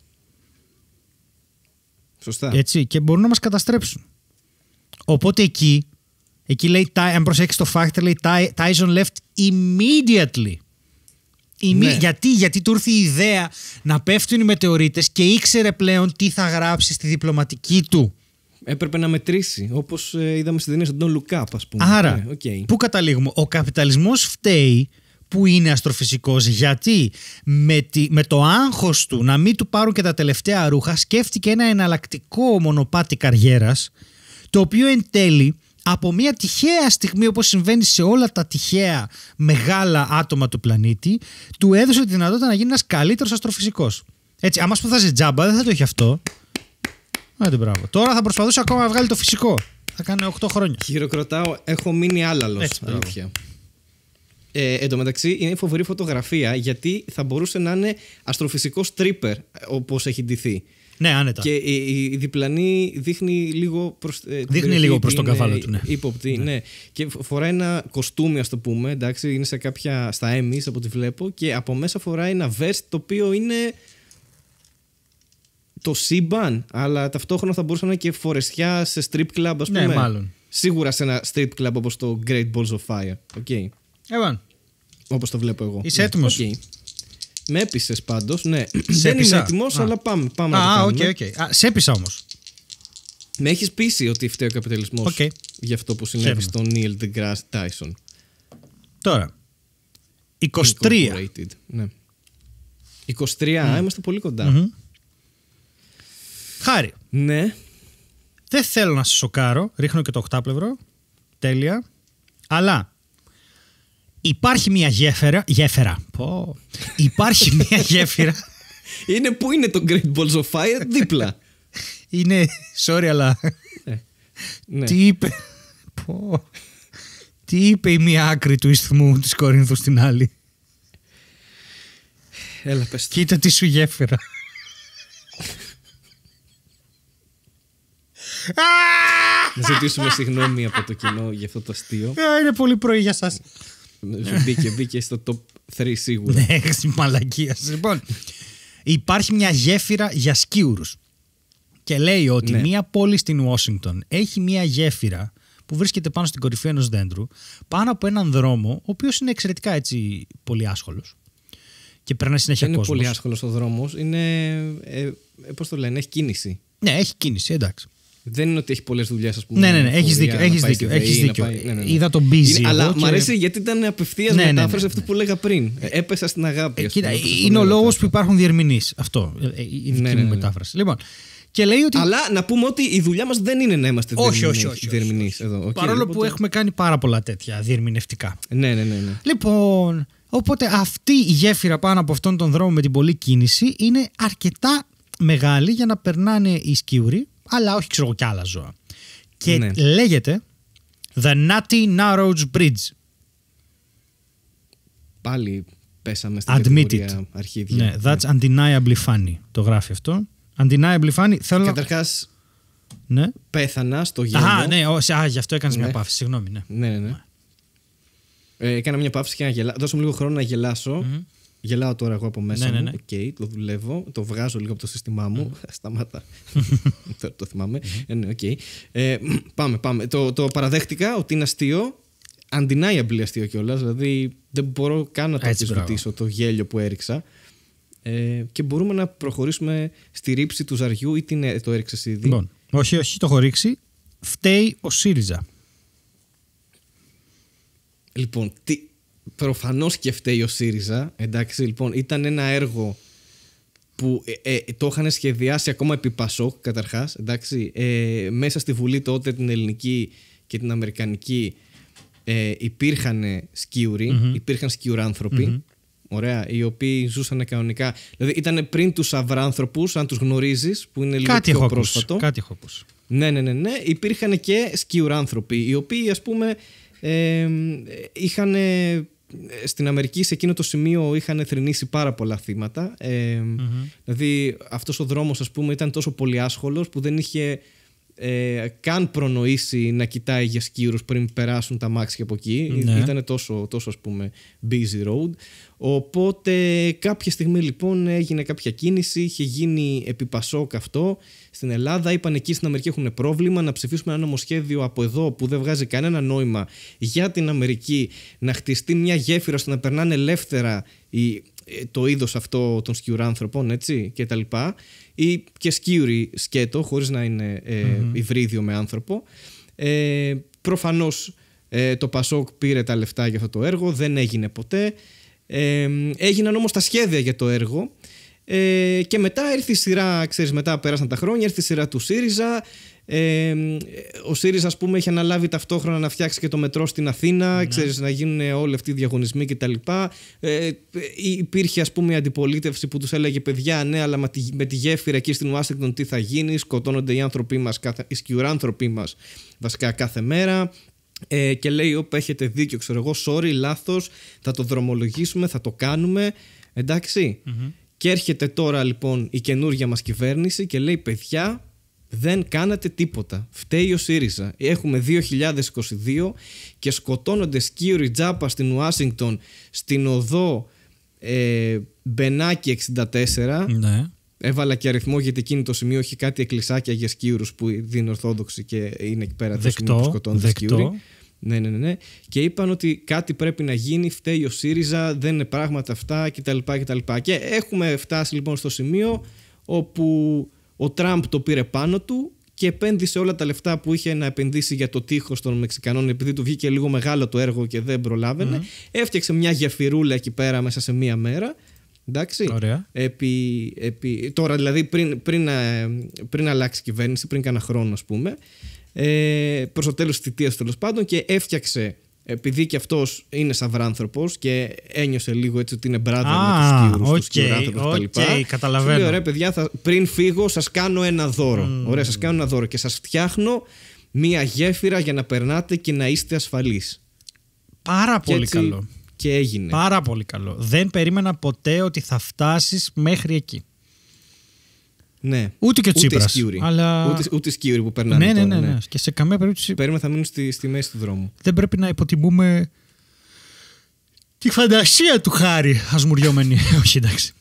Σωστά. Έτσι, και μπορούν να μας καταστρέψουν. Οπότε εκεί λέει, αν προσέξεις το fact, λέει Tyson left immediately. Ναι. Γιατί του ήρθε η ιδέα να πέφτουν οι μετεωρίτες και ήξερε πλέον τι θα γράψει στη διπλωματική του. Έπρεπε να μετρήσει, όπως είδαμε στην ταινία στον Don't Look Up, ας πούμε. Άρα, πού καταλήγουμε? Ο καπιταλισμός φταίει που είναι αστροφυσικός, γιατί με το άγχος του να μην του πάρουν και τα τελευταία ρούχα σκέφτηκε ένα εναλλακτικό μονοπάτι καριέρας, το οποίο εν τέλει από μια τυχαία στιγμή, όπως συμβαίνει σε όλα τα τυχαία μεγάλα άτομα του πλανήτη, του έδωσε τη δυνατότητα να γίνει ένας καλύτερος αστροφυσικός. Έτσι, άμα σπουδάζει τζάμπα δεν θα το έχει αυτό. Άντε, μπράβο. Τώρα θα προσπαθούσε ακόμα να βγάλει το φυσικό. Θα κάνει 8 χρόνια. Χειροκροτάω, έχω μείνει άλλαλος. Αλήθεια. Εν τω μεταξύ είναι φοβερή φωτογραφία, γιατί θα μπορούσε να είναι αστροφυσικό stripper, όπως έχει ντυθεί. Ναι, άνετα. Και η διπλανή δείχνει λίγο προς, δείχνει λίγο προς τον καβάλο του, ναι. Ύποπτη, ναι. Και φοράει ένα κοστούμι, ας το πούμε, εντάξει, είναι στα Emmys από ό,τι βλέπω, και από μέσα φοράει ένα vest το οποίο είναι το σύμπαν, αλλά ταυτόχρονα θα μπορούσε να είναι και φορεσιά σε strip club, ας πούμε. Ναι, μάλλον. Σίγουρα σε ένα strip club όπως το Great Balls of Fire. Okay. Όπως το βλέπω εγώ. Είσαι έτοιμος? Okay. Με έπεισες πάντως, ναι. Δεν είμαι έτοιμος, αλλά πάμε να το κάνουμε. Σε έπεισα όμως. Με έχεις πείσει ότι φταίει ο καπιταλισμός για αυτό που συνέβη στον Neil deGrasse Tyson. Τώρα, 23. Ναι. 23, είμαστε πολύ κοντά. Χάρη. Ναι. Δεν θέλω να σε σοκάρω, ρίχνω και το οκτάπλευρο. Τέλεια. Αλλά υπάρχει μια γέφυρα. Υπάρχει μια γέφυρα. Πού είναι το Great Balls of Fire? Δίπλα. Είναι, sorry, αλλά ναι. Τι είπε η μία άκρη του ισθμού της Κορίνθου στην άλλη? Έλα, πες το. Κοίτα τι σου γέφυρα. Να ζητήσουμε συγγνώμη από το κοινό για αυτό το αστείο. Είναι πολύ πρωί για σας. Μπήκε στο top 3 σίγουρα. Ναι, μαλακία. Λοιπόν, υπάρχει μια γέφυρα για σκίουρους. Και λέει ότι μια πόλη στην Ουάσιγκτον έχει μια γέφυρα που βρίσκεται πάνω στην κορυφή ενός δέντρου, πάνω από έναν δρόμο, ο οποίος είναι εξαιρετικά έτσι πολύ άσχολος. Και περνάει συνέχεια κόσμος. Είναι πολύ άσχολος ο δρόμος. Είναι. Πώς το λένε, έχει κίνηση. Ναι, έχει κίνηση, εντάξει. Δεν είναι ότι έχει πολλές δουλειές, ας πούμε. Ναι, έχεις δίκιο. Είδα τον busy. Αλλά μου αρέσει γιατί ήταν απευθείας μετάφραση αυτό που λέγα πριν. Έπεσα στην αγάπη. Είναι ο λόγος που υπάρχουν διερμηνείς. Αυτό. Η δική μου μετάφραση. Λοιπόν. Και λέει ότι... Αλλά να πούμε ότι η δουλειά μας δεν είναι να είμαστε διερμηνείς εδώ. Παρόλο που έχουμε κάνει πάρα πολλά τέτοια διερμηνευτικά. Ναι. Λοιπόν, οπότε αυτή η γέφυρα πάνω από αυτόν τον δρόμο με την πολλή κίνηση είναι αρκετά μεγάλη για να περνάνε οι σκίουροι, αλλά όχι ξέρω κι άλλα ζώα. Και λέγεται The Nutty Narrows Bridge. Πάλι πέσαμε στην κατηγορία αρχίδια. Ναι, that's undeniably funny. Το γράφει αυτό. Undeniably funny. Καταρχάς, πέθανα στο γέλιο. Γι' αυτό έκανες μια παύση. Συγγνώμη. Ναι. Έκανα μια παύση και να γελάσω. Δώσε μου λίγο χρόνο να γελάσω. Γελάω τώρα εγώ από μέσα μου. Οκ, το δουλεύω. Το βγάζω λίγο από το σύστημά μου. Σταμάτα. Τώρα το θυμάμαι. Πάμε. Το παραδέχτηκα ότι είναι αστείο. Undeniably αστείο κιόλας. Δηλαδή δεν μπορώ καν να το αμφισβητήσω το γέλιο που έριξα. Και μπορούμε να προχωρήσουμε στη ρήψη του ζαριού, ή το έριξες ήδη? Λοιπόν, όχι, το έχω ρίξει. Φταίει ο ΣΥΡΙΖΑ. Λοιπόν, προφανώς και φταίει ο ΣΥΡΙΖΑ. Εντάξει, λοιπόν, ήταν ένα έργο που το είχαν σχεδιάσει ακόμα επί Πασόκ, καταρχάς. Εντάξει, μέσα στη Βουλή τότε την ελληνική και την αμερικανική υπήρχαν σκίουροι, υπήρχαν σκιουράνθρωποι. Ωραία, οι οποίοι ζούσαν κανονικά. Δηλαδή ήταν πριν τους αυράνθρωπους, αν τους γνωρίζεις, που είναι λίγο Κάτι πιο έχω πρόσφατο. Κάτι έχω ακούσει. Ναι. Υπήρχαν και σκιουράνθρωποι, οι οποίοι ας πούμε είχαν. Στην Αμερική σε εκείνο το σημείο είχαν θρηνήσει πάρα πολλά θύματα. Δηλαδή αυτός ο δρόμος, ας πούμε, ήταν τόσο πολύ άσχολος που δεν είχε καν προνοήσει να κοιτάει για σκιούρους πριν περάσουν τα αμάξια από εκεί. Ναι. Ήταν τόσο ας πούμε busy road. Οπότε κάποια στιγμή λοιπόν έγινε κάποια κίνηση, είχε γίνει επί Πασόκ αυτό στην Ελλάδα. Είπαν εκεί στην Αμερική έχουν πρόβλημα να ψηφίσουμε ένα νομοσχέδιο από εδώ που δεν βγάζει κανένα νόημα για την Αμερική, να χτιστεί μια γέφυρα ώστε να περνάνε ελεύθερα το είδος αυτό των σκιουράνθρωπων, έτσι, και τα λοιπά, ή και σκιουροι σκέτο χωρίς να είναι υβρίδιο με άνθρωπο. Προφανώς το Πασόκ πήρε τα λεφτά για αυτό το έργο, δεν έγινε ποτέ. Έγιναν όμως τα σχέδια για το έργο και μετά ήρθε η σειρά, ξέρεις, μετά πέρασαν τα χρόνια, ήρθε η σειρά του ΣΥΡΙΖΑ. Ο ΣΥΡΙΖΑ, ας πούμε, είχε αναλάβει ταυτόχρονα να φτιάξει και το μετρό στην Αθήνα, ξέρεις, να γίνουν όλοι αυτοί οι διαγωνισμοί κτλ. Υπήρχε, ας πούμε, η αντιπολίτευση που τους έλεγε παιδιά, ναι, αλλά με τη γέφυρα εκεί στην Ουάσιγκτον τι θα γίνει, σκοτώνονται οι άνθρωποι μας, οι σκιουράνθρωποι μας βασικά κάθε μέρα. Και λέει, όπα, έχετε δίκιο, ξέρω εγώ, sorry, λάθος, θα το δρομολογήσουμε, θα το κάνουμε, εντάξει. Και έρχεται τώρα λοιπόν η καινούργια μας κυβέρνηση και λέει, παιδιά, δεν κάνατε τίποτα, φταίει ο ΣΥΡΙΖΑ. Έχουμε 2022 και σκοτώνονται σκίουροι τζάπα στην Ουάσιγκτον, στην οδό Μπενάκη 64. Ναι. Έβαλα και αριθμό γιατί εκείνη το σημείο έχει κάτι εκκλησάκια για σκίουρους που είναι ορθόδοξοι και είναι εκεί πέρα το σημείο που σκοτώνονται σκίουροι. Ναι. Και είπαν ότι κάτι πρέπει να γίνει, φταίει ο ΣΥΡΙΖΑ, δεν είναι πράγματα αυτά κτλ. Και έχουμε φτάσει λοιπόν στο σημείο όπου ο Τραμπ το πήρε πάνω του και επένδυσε όλα τα λεφτά που είχε να επενδύσει για το τείχος των Μεξικανών, επειδή του βγήκε λίγο μεγάλο το έργο και δεν προλάβαινε. Έφτιαξε μια γεφυρούλα εκεί πέρα μέσα σε μία μέρα. Εντάξει. Ωραία. Τώρα δηλαδή πριν αλλάξει κυβέρνηση, πριν κάνα χρόνο ας πούμε, προς το τέλος της θητείας τέλος πάντων, και έφτιαξε, επειδή και αυτός είναι σαυράνθρωπος και ένιωσε λίγο έτσι ότι είναι brother με τους σκιουρούς, τους σκιουράνθρωπους κτλ. Καταλαβαίνω. Λέει, ωραία παιδιά, πριν φύγω σας κάνω ένα δώρο. Ωραία, σας κάνω ένα δώρο και σας φτιάχνω μία γέφυρα για να περνάτε και να είστε ασφαλείς. Πάρα πολύ καλό. Και έγινε. Πάρα πολύ καλό. Δεν περίμενα ποτέ ότι θα φτάσεις μέχρι εκεί. Ναι. Ούτε και ο Τσίπρας. Αλλά... Ούτε σκιούροι που περνάνε. Ναι. Και σε καμία περίπτωση. Περίμενα θα μείνουν στη μέση του δρόμου. Δεν πρέπει να υποτιμούμε τη φαντασία του Χάρη ασμουριόμενη. Όχι, εντάξει.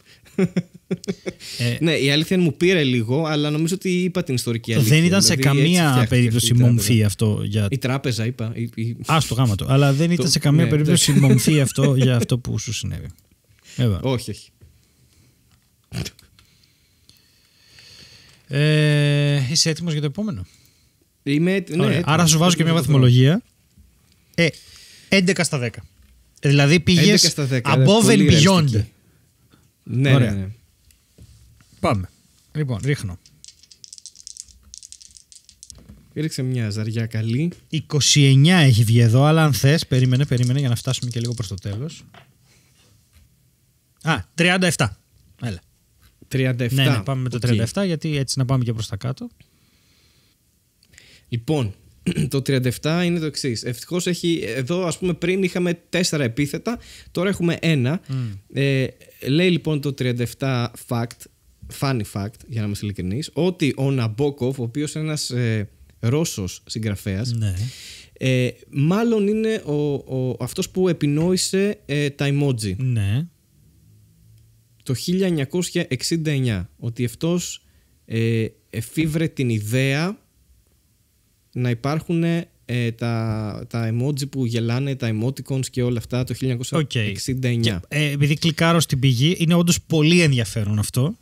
Ναι, η αλήθεια μου πήρε λίγο, αλλά νομίζω ότι είπα την ιστορική αλήθεια. Δεν ήταν σε καμία περίπτωση μομφή αυτό. Η τράπεζα, είπα. Στο γάμα το. Αλλά δεν ήταν σε καμία περίπτωση μομφή αυτό για αυτό που σου συνέβη. Όχι. Είσαι έτοιμος για το επόμενο? Είμαι έτοιμος. Άρα σου βάζω και μια βαθμολογία. 11 στα 10. Δηλαδή πήγες above and beyond. Ναι. Πάμε. Λοιπόν, ρίχνω. Ρίξε μια ζαριά καλή. 29 έχει βγει εδώ, αλλά αν θες, περίμενε για να φτάσουμε και λίγο προς το τέλος. 37. Έλα. 37. Ναι, πάμε με το 37, γιατί έτσι να πάμε και προς τα κάτω. Λοιπόν, το 37 είναι το εξής. Ευτυχώς έχει, εδώ ας πούμε πριν είχαμε 4 επίθετα, τώρα έχουμε 1. Λέει λοιπόν το 37 funny fact, για να είμαστε ειλικρινείς, ότι ο Ναμπόκοφ, ο οποίος είναι ένας Ρώσος συγγραφέας, ναι, μάλλον είναι αυτός που επινόησε τα emoji. Ναι. Το 1969, ότι αυτός εφήβρε την ιδέα να υπάρχουν τα emoji που γελάνε, τα emoticons και όλα αυτά το 1969. Και, επειδή κλικάρω στην πηγή, είναι όντως πολύ ενδιαφέρον αυτό.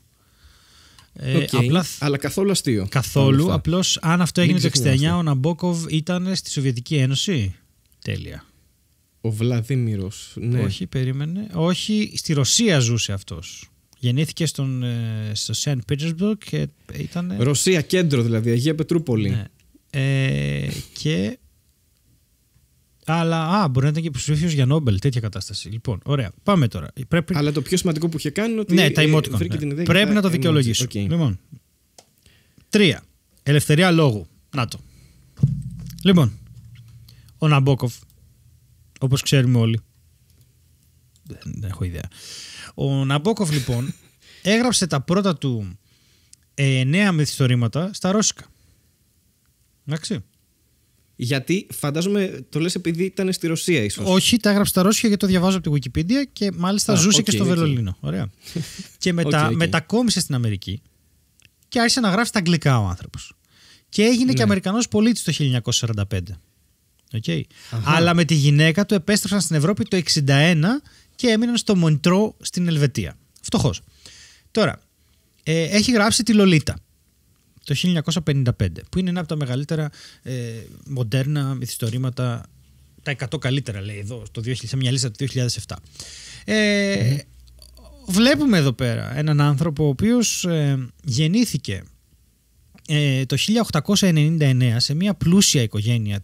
Αλλά καθόλου αστείο. Καθόλου. Απλώς αν αυτό έγινε το 1969, ο Ναμπόκοβ ήταν στη Σοβιετική Ένωση. Τέλεια. Ο Βλαδίμηρος. Ναι. Όχι, περίμενε. Όχι, στη Ρωσία ζούσε αυτός. Γεννήθηκε στο Σεντ Πίτερσμπουργκ και ήταν. Ρωσία, κέντρο δηλαδή, Αγία Πετρούπολη. Ναι. Και. Αλλά μπορεί να ήταν και υποψήφιος για Νόμπελ, τέτοια κατάσταση. Λοιπόν, ωραία. Πάμε τώρα. Αλλά το πιο σημαντικό που είχε κάνει είναι ότι. Ναι, τα emoticon. Ναι. Πρέπει να το δικαιολογήσω. Okay. Λοιπόν. 3. Ελευθερία λόγου. Να το. Λοιπόν. Ο Ναμπόκοφ. Όπως ξέρουμε όλοι. Δεν έχω ιδέα. Ο Ναμπόκοφ λοιπόν έγραψε τα πρώτα του 9 μυθιστορήματα στα ρώσικα. Εντάξει. Γιατί φαντάζομαι το λες επειδή ήταν στη Ρωσία ίσως. Όχι, τα έγραψε στα ρώσικα γιατί το διαβάζω από τη Wikipedia και μάλιστα ζούσε και στο Βερολίνο. Ωραία. Και μετακόμισε στην Αμερική και άρχισε να γράφει στα αγγλικά ο άνθρωπος. Και έγινε και Αμερικανός πολίτης το 1945. Okay. Αλλά με τη γυναίκα του επέστρεψαν στην Ευρώπη το 1961 και έμειναν στο Μοντρό στην Ελβετία. Φτωχός. Τώρα, έχει γράψει τη Λολίτα το 1955, που είναι ένα από τα μεγαλύτερα μοντέρνα μυθιστορήματα, τα 100 καλύτερα λέει εδώ, σε μια λίστα του 2007. Βλέπουμε εδώ πέρα έναν άνθρωπο ο οποίος γεννήθηκε το 1899 σε μια πλούσια οικογένεια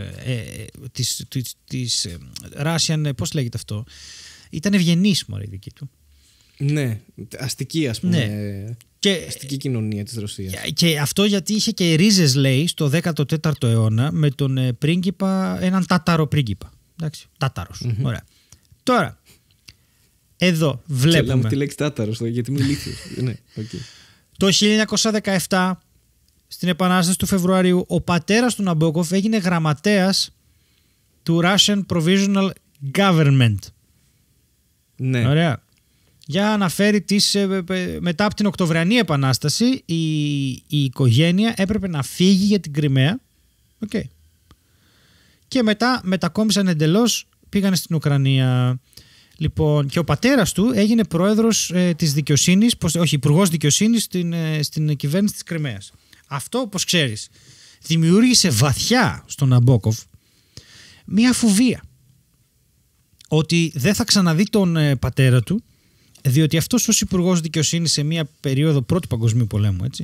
της Russian, πώς λέγεται αυτό, ήταν ευγενής μωρέ η δική του. Ναι, αστική ας πούμε, αστική κοινωνία της Ρωσίας. Και αυτό γιατί είχε και ρίζες λέει στο 14ο αιώνα με τον πρίγκιπα, έναν τάταρο πρίγκιπα. Εντάξει, τάταρος, ωραία. Τώρα, εδώ βλέπουμε... Και λέμε τη λέξη τάταρος, γιατί είμαι ηλίθιος. Ναι, okay. Το 1917... Στην Επανάσταση του Φεβρουαρίου, ο πατέρας του Ναμπόκοφ έγινε γραμματέας του Russian Provisional Government. Ναι. Ωραία. Για να αναφέρει μετά από την Οκτωβριανή Επανάσταση η οικογένεια έπρεπε να φύγει για την Κριμαία. Okay. Και μετά μετακόμισαν εντελώς, πήγανε στην Ουκρανία. Λοιπόν, και ο πατέρας του έγινε πρόεδρος της δικαιοσύνης, υπουργός δικαιοσύνης στην κυβέρνηση της Κριμαίας. Αυτό, όπως ξέρεις, δημιούργησε βαθιά στον Ναμπόκοφ μία φοβία ότι δεν θα ξαναδεί τον πατέρα του, διότι αυτός ως υπουργός δικαιοσύνης σε μία περίοδο πρώτου παγκοσμίου πολέμου, έτσι,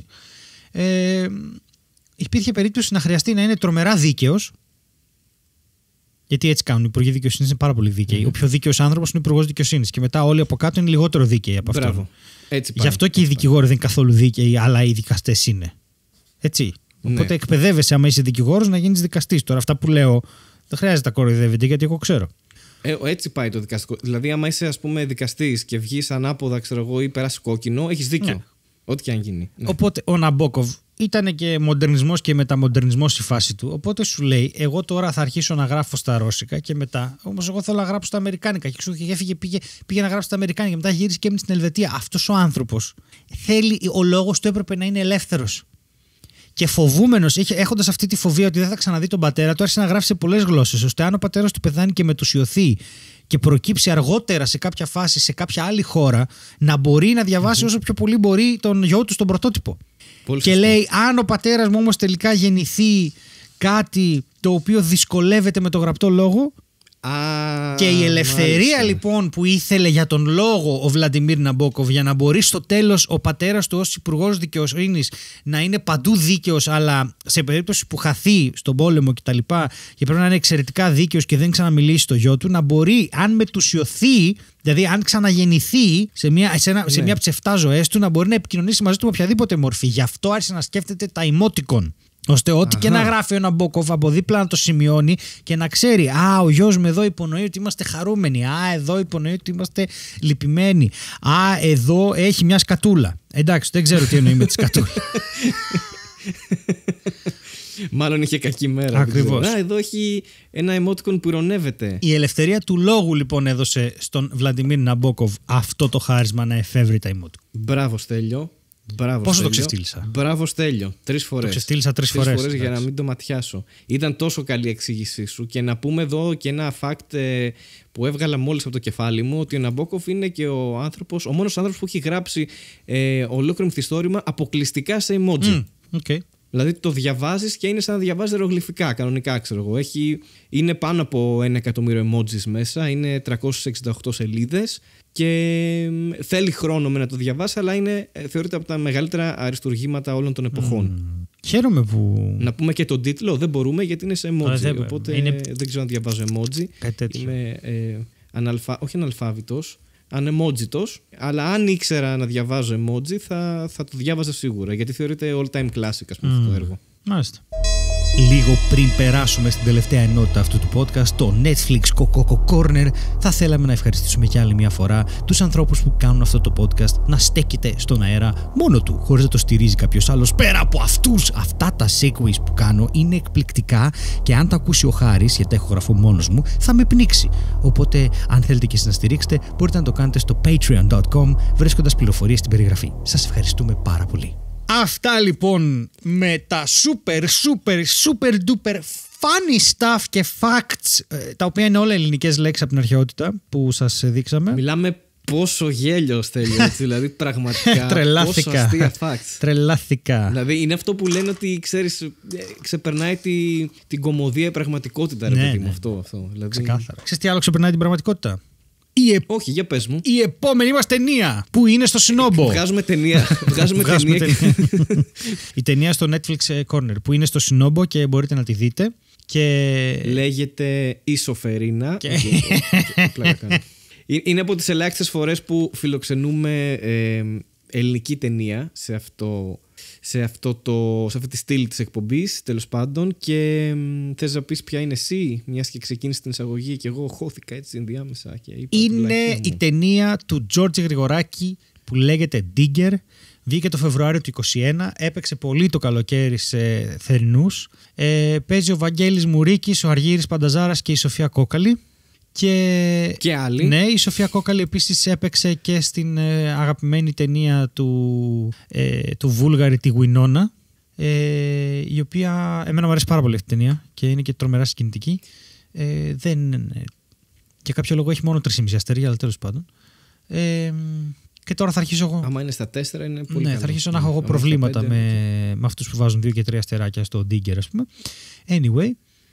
υπήρχε περίπτωση να χρειαστεί να είναι τρομερά δίκαιος, γιατί έτσι κάνουν οι υπουργοί δικαιοσύνης, είναι πάρα πολύ δίκαιοι. Ο πιο δίκαιος άνθρωπος είναι υπουργός δικαιοσύνης και μετά όλοι από κάτω είναι λιγότερο δίκαιοι από αυτόν. Γι' αυτό και οι δικηγόροι δεν είναι καθόλου δίκαιοι, αλλά οι δικαστές είναι. Έτσι. Οπότε εκπαιδεύεσαι, άμα είσαι δικηγόρος, να γίνεις δικαστής. Τώρα, αυτά που λέω δεν χρειάζεται να κοροϊδεύετε, γιατί εγώ ξέρω. Έτσι πάει το δικαστικό. Δηλαδή, άμα είσαι, ας πούμε, δικαστής και βγεις ανάποδα, ξέρω εγώ, ή περάσει κόκκινο, έχεις δίκιο. Ναι. Ό,τι και αν γίνει. Ναι. Οπότε, ο Ναμπόκοφ ήταν και μοντερνισμός και μεταμοντερνισμός η φάση του. Οπότε σου λέει, εγώ τώρα θα αρχίσω να γράφω στα ρώσικα και μετά. Όμως, εγώ θέλω να γράψω στα αμερικάνικα. Και έφυγε, πήγε να γράψει στα αμερικάνικα και μετά γύρισε και έμεινε στην Ελβετία. Αυτός ο άνθρωπος ο λόγος του έπρεπε να είναι ελεύθερος. Και φοβούμενος, έχοντας αυτή τη φοβία ότι δεν θα ξαναδεί τον πατέρα του, άρχισε να γράφει σε πολλές γλώσσες, ώστε αν ο πατέρας του πεθάνει και μετουσιωθεί και προκύψει αργότερα σε κάποια φάση, σε κάποια άλλη χώρα, να μπορεί να διαβάσει όσο πιο πολύ μπορεί τον γιο του στον πρωτότυπο. Πολύ και σωστά. Λέει, αν ο πατέρας μου όμως τελικά γεννηθεί κάτι το οποίο δυσκολεύεται με το γραπτό λόγο. Και η ελευθερία λοιπόν που ήθελε για τον λόγο ο Βλαντιμίρ Ναμπόκοφ, για να μπορεί στο τέλος ο πατέρας του ως υπουργός δικαιοσύνης να είναι παντού δίκαιος, αλλά σε περίπτωση που χαθεί στον πόλεμο κτλ. Και πρέπει να είναι εξαιρετικά δίκαιος και δεν ξαναμιλήσει στο γιο του, να μπορεί, αν μετουσιωθεί, δηλαδή αν ξαναγεννηθεί σε μια από τις 7 ζωές του, να μπορεί να επικοινωνήσει μαζί του με οποιαδήποτε μορφή. Γι' αυτό άρχισε να σκέφτεται τα emoticon. Ώστε ό,τι και να γράφει ο Ναμπόκοφ από δίπλα να το σημειώνει και να ξέρει, ο γιος μου εδώ υπονοεί ότι είμαστε χαρούμενοι, εδώ υπονοεί ότι είμαστε λυπημένοι, εδώ έχει μια σκατούλα. Εντάξει, δεν ξέρω τι εννοεί με τη σκατούλα. Μάλλον είχε κακή μέρα. Ακριβώς. Εδώ έχει ένα emoticon που ειρωνεύεται. Η ελευθερία του λόγου λοιπόν έδωσε στον Βλαντιμίρ Ναμπόκοφ αυτό το χάρισμα να εφεύρει τα emoticon. Μπράβο, Στέλιο. Πόσο το ξεφτύλισα? Μπράβο, Στέλιο. 3 φορές. Το ξεφτύλισα 3 φορές. Για να μην το ματιάσω. Ήταν τόσο καλή η εξήγησή σου. Και να πούμε εδώ και ένα fact που έβγαλα μόλις από το κεφάλι μου, ότι ο Ναμπόκοφ είναι και ο μόνος άνθρωπος που έχει γράψει ολόκληρο μυθιστόρημα αποκλειστικά σε emoji. Okay. Δηλαδή το διαβάζεις και είναι σαν να διαβάζεις ιερογλυφικά, κανονικά ξέρω εγώ. Είναι πάνω από 1 εκατομμύριο emojis μέσα, είναι 368 σελίδες και θέλει χρόνο με να το διαβάσει, αλλά θεωρείται από τα μεγαλύτερα αριστουργήματα όλων των εποχών. Χαίρομαι που. Να πούμε και τον τίτλο, δεν μπορούμε γιατί είναι σε emoji. Οπότε δεν ξέρω αν διαβάζω emoji. Κάτι τέτοιο. Είμαι όχι αναλφάβητος, ανεμότζητος. Αλλά αν ήξερα να διαβάζω emoji, θα το διάβαζα σίγουρα. Γιατί θεωρείται all time classic, ας πούμε, αυτό το έργο. Μάλιστα. Λίγο πριν περάσουμε στην τελευταία ενότητα αυτού του podcast, το Netflix Coco Corner, θα θέλαμε να ευχαριστήσουμε κι άλλη μια φορά τους ανθρώπους που κάνουν αυτό το podcast να στέκεται στον αέρα μόνο του, χωρίς να το στηρίζει κάποιος άλλος. Πέρα από αυτά τα segues που κάνω είναι εκπληκτικά και αν τα ακούσει ο Χάρης, γιατί έχω γραφώ μόνος μου, θα με πνίξει. Οπότε, αν θέλετε και εσείς να στηρίξετε, μπορείτε να το κάνετε στο patreon.com, βρίσκοντας πληροφορίες στην περιγραφή. Σας ευχαριστούμε πάρα πολύ. Αυτά λοιπόν με τα super duper funny stuff και facts, τα οποία είναι όλα ελληνικές λέξεις από την αρχαιότητα που σας δείξαμε. Μιλάμε πόσο γέλιο Στέλιο, δηλαδή πραγματικά. Τρελάθηκα. Πόσο αστεία facts. Τρελάθηκα. Δηλαδή είναι αυτό που λένε ότι ξέρεις, ξεπερνάει την κωμωδία πραγματικότητα, ρε παιδί μου. Αυτό. Δηλαδή... Ξεκάθαρα. Ξέρεις τι άλλο ξεπερνάει την πραγματικότητα? Όχι, για πες μου. Η επόμενη μας ταινία που είναι στο Σινόμπο. Βγάζουμε ταινία. Η ταινία στο Netflix Corner που είναι στο Σινόμπο και μπορείτε να τη δείτε. Και... λέγεται Ισοφερίνα. Είναι από τις ελάχιστες φορές που φιλοξενούμε ελληνική ταινία σε αυτή τη στήλη της εκπομπής, τέλος πάντων. Και θες να πεις ποια είναι εσύ, μιας και ξεκίνησε την εισαγωγή και εγώ χώθηκα έτσι ενδιάμεσα και είπα, είναι η ταινία του Τζόρτζη Γρηγοράκη που λέγεται Digger. Βγήκε το Φεβρουάριο του 2021, έπαιξε πολύ το καλοκαίρι σε θερινούς. Παίζει ο Βαγγέλης Μουρίκης, ο Αργύρης Πανταζάρας και η Σοφία Κόκαλη. Και άλλοι. Ναι, η Σοφία Κόκαλη επίσης έπαιξε και στην αγαπημένη ταινία του Βούλγαρη, τη Γουινόνα, η οποία εμένα μου αρέσει πάρα πολύ αυτή η ταινία και είναι και τρομερά συγκινητική. Για κάποιο λόγο έχει μόνο 3,5 αστέρια, αλλά τέλος πάντων. Και τώρα θα αρχίσω εγώ. Άμα είναι στα 4 είναι πολύ καλό. Θα αρχίσω να έχω εγώ προβλήματα με αυτούς που βάζουν 2 και 3 αστεράκια στο Digger, ας πούμε. Anyway,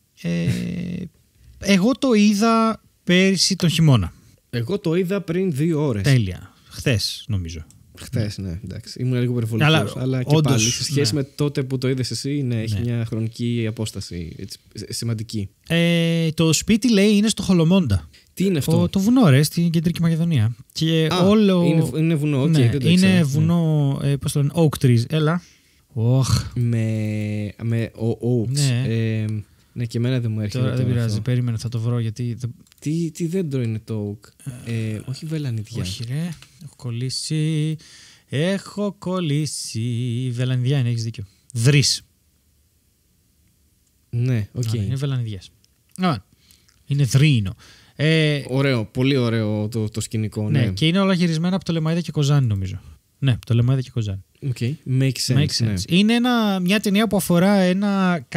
εγώ το είδα πέρυσι τον χειμώνα. Εγώ το είδα πριν 2 ώρες. Τέλεια. Χθες, νομίζω. Χθες, ναι, εντάξει. Ήμουν λίγο περιβολικός. Αλλά και όντως, πάλι, σε σχέση με τότε που το είδες εσύ, ναι, έχει μια χρονική απόσταση έτσι, σημαντική. Το σπίτι, λέει, είναι στο Χολομόντα. Τι είναι αυτό? Το βουνό, στην Κεντρική Μακεδονία. Και είναι βουνό, okay, ναι, δεν το είναι βουνό, πώς το λένε, oak trees. Έλα. Με oaks. Ναι. Ναι, και εμένα δεν μου έρχεται. Τώρα δεν πειράζει, περίμενε, θα το βρω γιατί. Τι δέντρο είναι το oak? Όχι βελανιδιά. Όχι, ρε. Έχω κολλήσει. Βελανιδιά είναι, έχεις δίκιο. Δρύς. Ναι, οκ. Είναι βελανιδιές. Είναι δρύινο. Ωραίο, πολύ ωραίο το σκηνικό. Ναι, και είναι όλα γυρισμένα από το Λεμαΐδα και Κοζάνη, νομίζω. Ναι, το Λεμαΐδα και Κοζάνη. Okay. Makes sense. Ναι. Είναι μια ταινία που αφορά ένα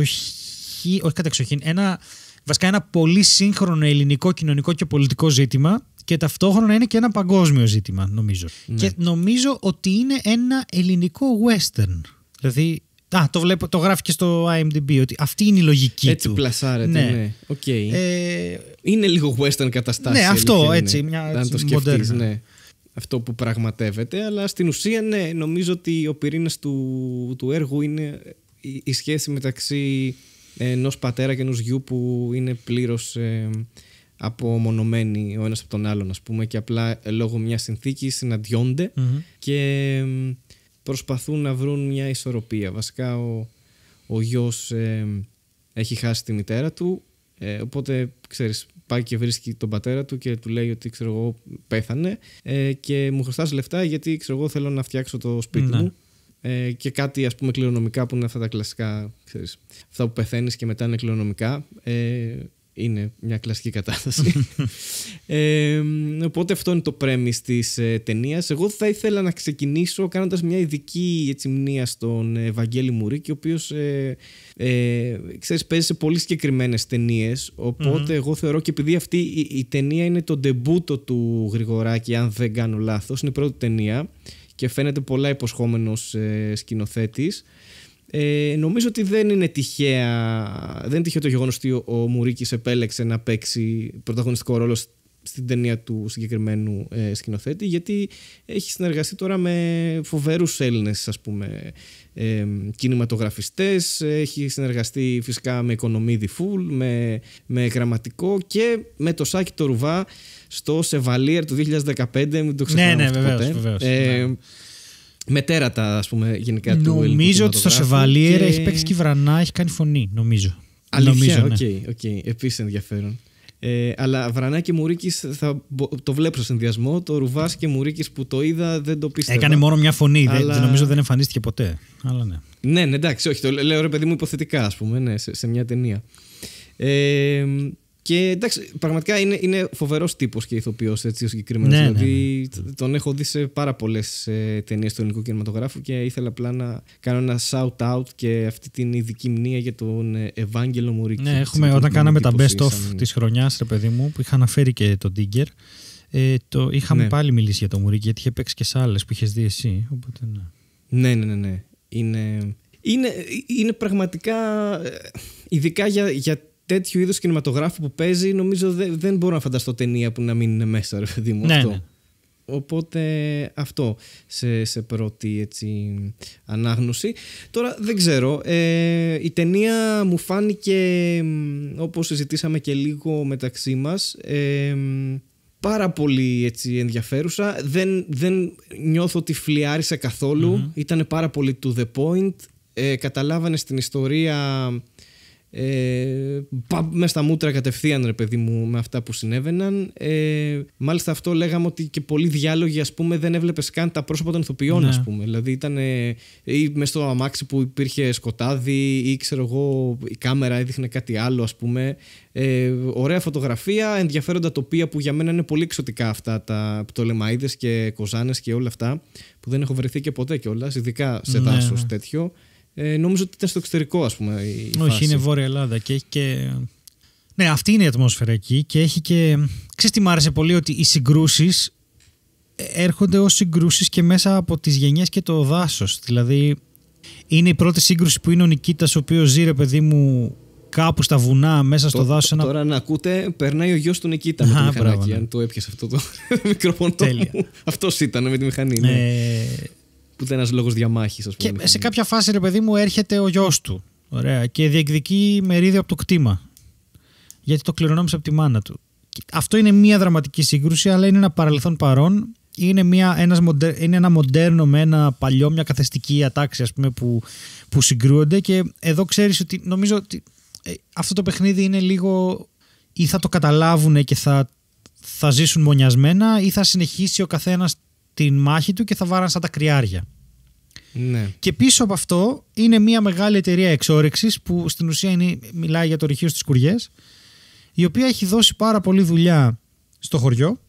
βασικά ένα πολύ σύγχρονο ελληνικό κοινωνικό και πολιτικό ζήτημα και ταυτόχρονα είναι και ένα παγκόσμιο ζήτημα, νομίζω. Ναι. Και νομίζω ότι είναι ένα ελληνικό western. Δηλαδή, το γράφει και στο IMDb ότι αυτή είναι η λογική έτσι του. Έτσι πλασάρεται, ναι. Okay. Είναι λίγο western καταστάση. Ναι, αυτό έτσι, αν το σκεφτείς, ναι. Αυτό που πραγματεύεται, αλλά στην ουσία, ναι, νομίζω ότι ο πυρήνας του έργου είναι η σχέση μεταξύ ενός πατέρα και ενός γιου που είναι πλήρως απομονωμένοι ο ένας από τον άλλον, ας πούμε, και απλά λόγω μιας συνθήκης συναντιόνται και προσπαθούν να βρουν μια ισορροπία. Βασικά ο γιος έχει χάσει τη μητέρα του, οπότε ξέρεις, πάει και βρίσκει τον πατέρα του και του λέει ότι ξέρω εγώ πέθανε και μου χρωστάς λεφτά γιατί ξέρω εγώ θέλω να φτιάξω το σπίτι μου. Και κάτι ας πούμε κληρονομικά που είναι αυτά τα κλασικά, ξέρεις, αυτά που πεθαίνεις και μετά είναι κληρονομικά, είναι μια κλασική κατάσταση. Οπότε αυτό είναι το premise της ταινίας. Εγώ θα ήθελα να ξεκινήσω κάνοντας μια ειδική μνήα στον Βαγγέλη Μουρίκη, ο οποίος ξέρεις, παίζει σε πολύ συγκεκριμένες ταινίες, οπότε εγώ θεωρώ, και επειδή αυτή η ταινία είναι το ντεμπούτο του Γρηγοράκη, αν δεν κάνω λάθος, είναι η πρώτη ταινία και φαίνεται πολλά υποσχόμενος σκηνοθέτης. Νομίζω ότι δεν είναι τυχαίο το γεγονός ότι ο Μουρίκης επέλεξε να παίξει πρωταγωνιστικό ρόλο στην ταινία του συγκεκριμένου σκηνοθέτη, γιατί έχει συνεργαστεί τώρα με φοβερούς Έλληνες, ας πούμε, κινηματογραφιστές. Έχει συνεργαστεί φυσικά με Οικονομίδη Φουλ, με Γραμματικό και με το Σάκη το Ρουβά στο Σεβαλίερ του 2015. Μην το ξεχνάμε αυτό ποτέ. Βεβαίως. Με τέρατα, ας πούμε, γενικά του ελληνικού. Νομίζω ότι στο Σεβαλίερ έχει παίξει και η Βρανά, έχει κάνει φωνή, νομίζω. Αλήθεια, οκ. Επίσης ενδιαφέρον. Αλλά Βρανά και Μουρίκης το βλέπω στο συνδυασμό. Το Ρουβάς και Μουρίκης που το είδα δεν το πίστευα. Έκανε μόνο μια φωνή, δεν νομίζω δεν εμφανίστηκε ποτέ. Αλλά ναι. Ναι, εντάξει, όχι, το λέω ρε παιδί μου υποθετικά, ας πούμε, ναι, σε μια ταινία. Και εντάξει, πραγματικά είναι φοβερός τύπος και ηθοποιός, έτσι, ο συγκεκριμένος. Ναι, δηλαδή, τον έχω δει σε πάρα πολλές ταινίες του ελληνικού κινηματογράφου και ήθελα απλά να κάνω ένα shout-out και αυτή την ειδική μνήμα για τον Ευάγγελο Μουρίκη. Ναι, όταν κάναμε τα best-of της χρονιάς, ρε παιδί μου, που είχα αναφέρει και τον Digger, είχαμε πάλι μιλήσει για τον Μουρίκη, γιατί είχε παίξει και σε άλλες που είχες δει εσύ. Οπότε, ναι. Είναι πραγματικά, ειδικά για τέτοιου είδους κινηματογράφου που παίζει, νομίζω δεν μπορώ να φανταστώ ταινία που να μην είναι μέσα, ρε παιδί μου, αυτό. Ναι. Οπότε αυτό σε πρώτη, έτσι, ανάγνωση. Τώρα δεν ξέρω, η ταινία μου φάνηκε, όπως συζητήσαμε και λίγο μεταξύ μας, πάρα πολύ, έτσι, ενδιαφέρουσα. Δεν νιώθω ότι φλιάρισε καθόλου. Ήτανε πάρα πολύ to the point. Καταλάβανε στην ιστορία μες στα μούτρα κατευθείαν, ρε παιδί μου, με αυτά που συνέβαιναν. Μάλιστα αυτό λέγαμε ότι και πολλοί διάλογοι, ας πούμε, δεν έβλεπες καν τα πρόσωπα των ηθοποιών, ας πούμε. Δηλαδή ήταν ή μες στο αμάξι που υπήρχε σκοτάδι, ή ξέρω εγώ η κάμερα έδειχνε κάτι άλλο, ας πούμε. Ωραία φωτογραφία, ενδιαφέροντα τοπία που για μένα είναι πολύ εξωτικά αυτά, τα Πτολεμαΐδες και Κοζάνες και όλα αυτά, που δεν έχω βρεθεί και ποτέ κιόλας, ειδικά σε δάσος τέτοιο. Νόμιζα ότι ήταν στο εξωτερικό, ας πούμε. Όχι, είναι Βόρεια Ελλάδα και έχει και. Ναι, αυτή είναι η ατμόσφαιρα εκεί και έχει και. Ξέρεις τι μ' άρεσε πολύ, ότι οι συγκρούσεις έρχονται ως συγκρούσεις και μέσα από τις γενιές και το δάσος. Δηλαδή, είναι η πρώτη σύγκρουση που είναι ο Νικήτας, ο οποίος ζει, ρε παιδί μου, κάπου στα βουνά, μέσα στο δάσος. Τώρα να ακούτε, περνάει ο γιος του Νικήτα με το μηχανάκι. Αν το έπιασε αυτό το μικρόφωνο. Αυτός ήταν με τη μηχανή. Που ήταν ένας λόγος διαμάχης, ας πούμε. Και σε κάποια φάση, ρε παιδί μου, έρχεται ο γιος του. Ωραία, και διεκδικεί μερίδιο από το κτήμα. Γιατί το κληρονόμησε από τη μάνα του. Αυτό είναι μια δραματική σύγκρουση, αλλά είναι ένα παρελθόν παρόν. Είναι ένα μοντέρνο με ένα παλιό, μια καθεστική ατάξη, ας πούμε, που συγκρούονται. Και εδώ ξέρεις ότι νομίζω ότι αυτό το παιχνίδι είναι λίγο. Ή θα το καταλάβουν και θα ζήσουν μονιασμένα, ή θα συνεχίσει ο καθένας την μάχη του και θα βάραν σαν τα κρυάρια. Ναι. Και πίσω από αυτό είναι μια μεγάλη εταιρεία εξόρυξης που στην ουσία μιλάει για το ρηχείο στις Κουριές, η οποία έχει δώσει πάρα πολλή δουλειά στο χωριό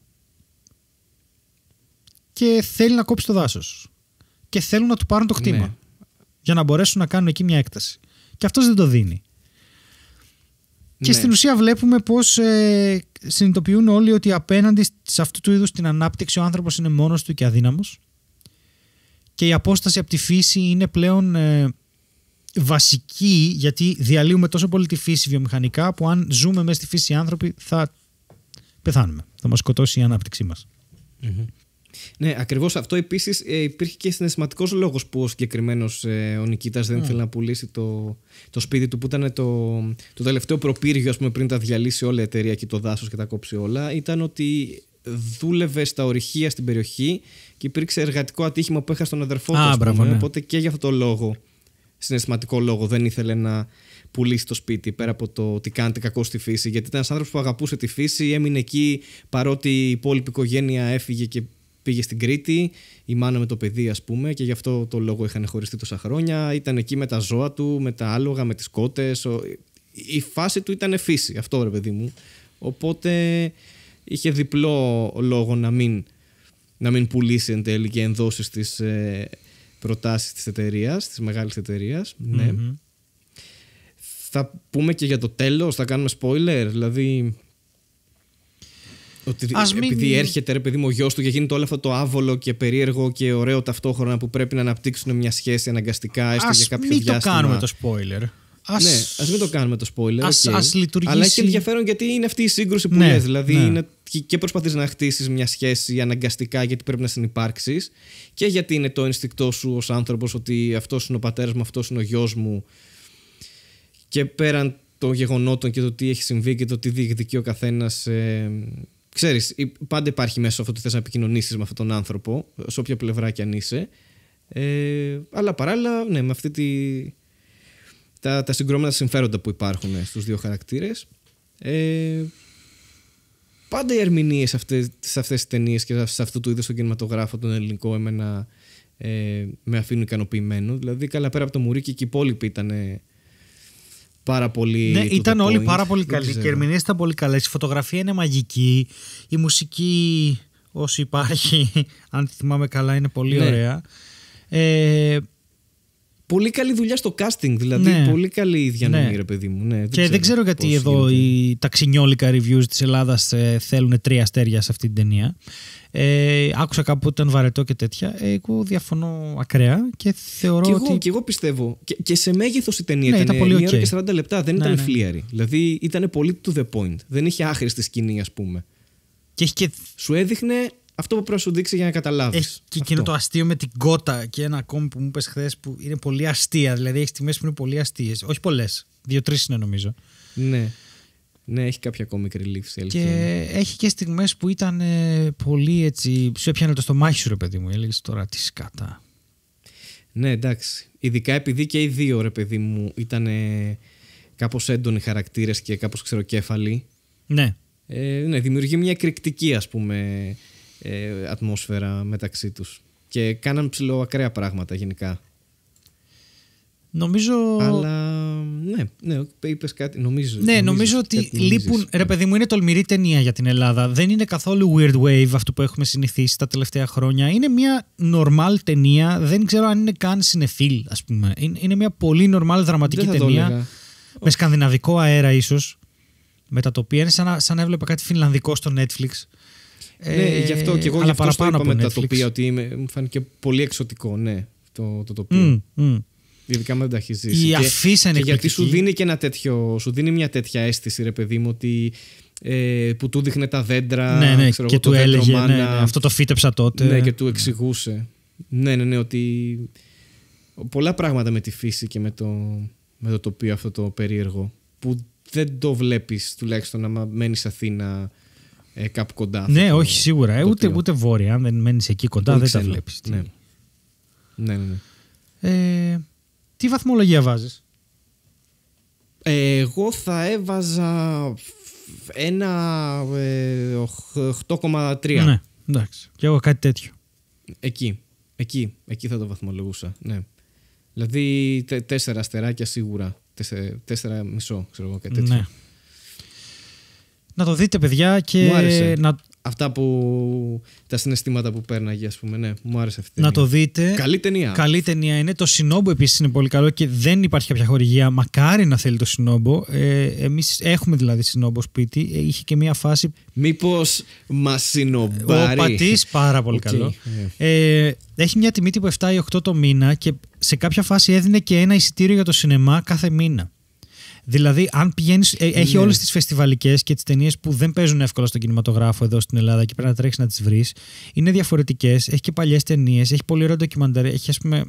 και θέλει να κόψει το δάσος. Και θέλουν να του πάρουν το κτήμα. Ναι. Για να μπορέσουν να κάνουν εκεί μια έκταση. Και αυτός δεν το δίνει. Και στην ουσία βλέπουμε πως συνειδητοποιούν όλοι ότι απέναντι σε αυτού του είδους την ανάπτυξη ο άνθρωπος είναι μόνος του και αδύναμος, και η απόσταση από τη φύση είναι πλέον βασική, γιατί διαλύουμε τόσο πολύ τη φύση βιομηχανικά που αν ζούμε μέσα στη φύση οι άνθρωποι θα πεθάνουμε, θα μας σκοτώσει η ανάπτυξή μας. Ναι, ακριβώς αυτό. Επίσης υπήρχε και συναισθηματικός λόγος που ο συγκεκριμένος ο Νικήτας δεν ήθελε να πουλήσει το σπίτι του, που ήταν το τελευταίο προπύργιο, ας πούμε, πριν τα διαλύσει όλα η εταιρεία και το δάσος και τα κόψει όλα. Ήταν ότι δούλευε στα ορυχεία στην περιοχή και υπήρξε εργατικό ατύχημα που έχασε τον αδερφό του. Οπότε και για αυτό το λόγο, συναισθηματικό λόγο, δεν ήθελε να πουλήσει το σπίτι, πέρα από το ότι κάνετε κακό στη φύση. Γιατί ήταν ένας άνθρωπος που αγαπούσε τη φύση, έμεινε εκεί παρότι η υπόλοιπη οικογένεια έφυγε και πήγε στην Κρήτη, η μάνα με το παιδί, ας πούμε, και γι' αυτό το λόγο είχαν χωριστεί τόσα χρόνια. Ήταν εκεί με τα ζώα του, με τα άλογα, με τις κότες. Η φάση του ήταν φύση, αυτό, ρε παιδί μου. Οπότε είχε διπλό λόγο να μην πουλήσει εν τέλει και ενδώσει στις προτάσεις της εταιρείας, της μεγάλης εταιρείας. Ναι. Θα πούμε και για το τέλος, θα κάνουμε spoiler, δηλαδή. Ότι επειδή έρχεται, ρε παιδί μου, ο γιος του και γίνεται όλο αυτό το άβολο και περίεργο και ωραίο ταυτόχρονα, που πρέπει να αναπτύξουν μια σχέση αναγκαστικά, έστω για κάποιο διάστημα. Μην το κάνουμε το spoiler. ας μην το κάνουμε το spoiler. Ας λειτουργήσει. Αλλά έχει ενδιαφέρον γιατί είναι αυτή η σύγκρουση που λες. Δηλαδή είναι και προσπαθείς να χτίσεις μια σχέση αναγκαστικά γιατί πρέπει να συνυπάρξεις, και γιατί είναι το ενστικτό σου ως άνθρωπος ότι αυτός είναι ο πατέρας μου, αυτός είναι ο γιος μου. Και πέραν των γεγονότων και το τι έχει συμβεί και το τι διεκδικεί ο καθένας. Ξέρεις, πάντα υπάρχει μέσα αυτό ότι θες να επικοινωνήσεις με αυτόν τον άνθρωπο, σε όποια πλευρά κι αν είσαι. Αλλά παράλληλα, ναι, με αυτή τα συγκρόμενα συμφέροντα που υπάρχουν στους δύο χαρακτήρες. Πάντα οι ερμηνείες σε αυτές τις ταινίες και σε αυτού του είδους τον κινηματογράφο, τον ελληνικό, εμένα με αφήνουν ικανοποιημένο. Δηλαδή, καλά, πέρα από το Μουρίκι και οι υπόλοιποι ήταν πάρα πολύ. Ναι, ήταν όλοι πάρα πολύ καλοί και οι ερμηνείες ήταν πολύ καλές. Η φωτογραφία είναι μαγική. Η μουσική, όσο υπάρχει, αν θυμάμαι καλά, είναι πολύ ωραία. Πολύ καλή δουλειά στο casting, δηλαδή. Πολύ καλή διανομή, ρε παιδί μου. Ναι, και δεν ξέρω γιατί εδώ τα ξινιόλικα reviews της Ελλάδας θέλουν 3 αστέρια σε αυτή την ταινία. Άκουσα κάπου ότι ήταν βαρετό και τέτοια. Εγώ διαφωνώ ακραία και θεωρώ ότι. Και εγώ πιστεύω. Και σε μέγεθος η ταινία ήταν πολύ 1 ώρα και 40 λεπτά. Δεν ήταν φλίαρη. Δηλαδή ήταν πολύ to the point. Δεν είχε άχρηστη σκηνή, ας πούμε. Και σου έδειχνε αυτό που πρέπει να σου δείξει για να καταλάβεις. Έχει και εκείνο το αστείο με την κότα και ένα ακόμη που μου είπες χθες που είναι πολύ αστεία. Δηλαδή έχει στιγμές που είναι πολύ αστείες. Όχι πολλές. 2-3 είναι νομίζω. Ναι, έχει κάποια comic relief. Και έχει και στιγμές που ήταν πολύ έτσι. Σου έπιανε το στομάχι σου, ρε παιδί μου. Έλεγες τώρα τι σκάτα. Ναι, εντάξει. Ειδικά επειδή και οι δύο, ρε παιδί μου, ήταν κάπως έντονοι χαρακτήρες και κάπως ξεροκέφαλοι. Ναι. Ναι, δημιουργεί μια εκρηκτική, ας πούμε, ατμόσφαιρα μεταξύ τους. Και κάναν ψηλό ακραία πράγματα γενικά. Νομίζω. Αλλά ναι, είπες κάτι. Νομίζω ότι λείπουν. Ρε παιδί μου, είναι τολμηρή ταινία για την Ελλάδα. Δεν είναι καθόλου weird wave αυτό που έχουμε συνηθίσει τα τελευταία χρόνια. Είναι μια normal ταινία. Δεν ξέρω αν είναι καν συνεφίλ, ας πούμε. Είναι μια πολύ normal δραματική ταινία. Με σκανδιναβικό αέρα, ίσως. Με τα τοπία. Είναι σαν να έβλεπα κάτι φινλανδικό στο Netflix. Ναι, γι' αυτό και εγώ γι' αυτό το είπα με τα τοπία, ότι μου φάνηκε πολύ εξωτικό, ναι, το τοπίο. Ειδικά με δεν τα έχει ζήσει. Η αφίσα είναι γιατί σου δίνει και ένα τέτοιο, σου δίνει μια τέτοια αίσθηση, ρε παιδί μου, ότι που του δείχνε τα δέντρα. Ναι, ξέρω, και το του έλεγε μάνα, αυτό το φύτεψα τότε. Ναι, και του εξηγούσε. Ναι, ότι πολλά πράγματα με τη φύση και με το τοπίο αυτό το περίεργο που δεν το βλέπεις, τουλάχιστον άμα μένεις Αθήνα κάπου κοντά. Ναι, όχι σίγουρα. Ούτε βόρεια. Αν δεν μένεις εκεί κοντά, πολύ δεν τα βλέπεις. Ναι. Τι βαθμολογία βάζεις? Εγώ θα έβαζα ένα 8,3. Ναι, εντάξει. Και εγώ κάτι τέτοιο. Εκεί θα το βαθμολογούσα. Ναι. Δηλαδή 4 αστεράκια σίγουρα. 4,5, ξέρω εγώ, κάτι τέτοιο. Ναι. Να το δείτε, παιδιά, και μου άρεσε. Αυτά τα συναισθήματα που πέρναγε, ας πούμε, ναι, μου άρεσε αυτή. Να το δείτε. Καλή ταινία είναι. Το Σινόμπο επίσης είναι πολύ καλό και δεν υπάρχει κάποια χορηγία. Μακάρι να θέλει το Σινόμπο. Εμείς έχουμε δηλαδή Σινόμπο σπίτι. Είχε και μια φάση. Μήπως μας συνομπάρει? Ο πατής πάρα πολύ καλό. Έχει μια τιμή τύπου 7 ή 8 το μήνα και σε κάποια φάση έδινε και ένα εισιτήριο για το σινεμά κάθε μήνα. Δηλαδή, αν πηγαίνεις, έχει όλες τις φεστιβαλικές και τις ταινίες που δεν παίζουν εύκολα στον κινηματογράφο εδώ στην Ελλάδα και πρέπει να τρέξεις να τις βρεις. Είναι διαφορετικές. Έχει και παλιές ταινίες. Έχει πολύ ωραίο ντοκιμαντέρ. Έχει, ας πούμε,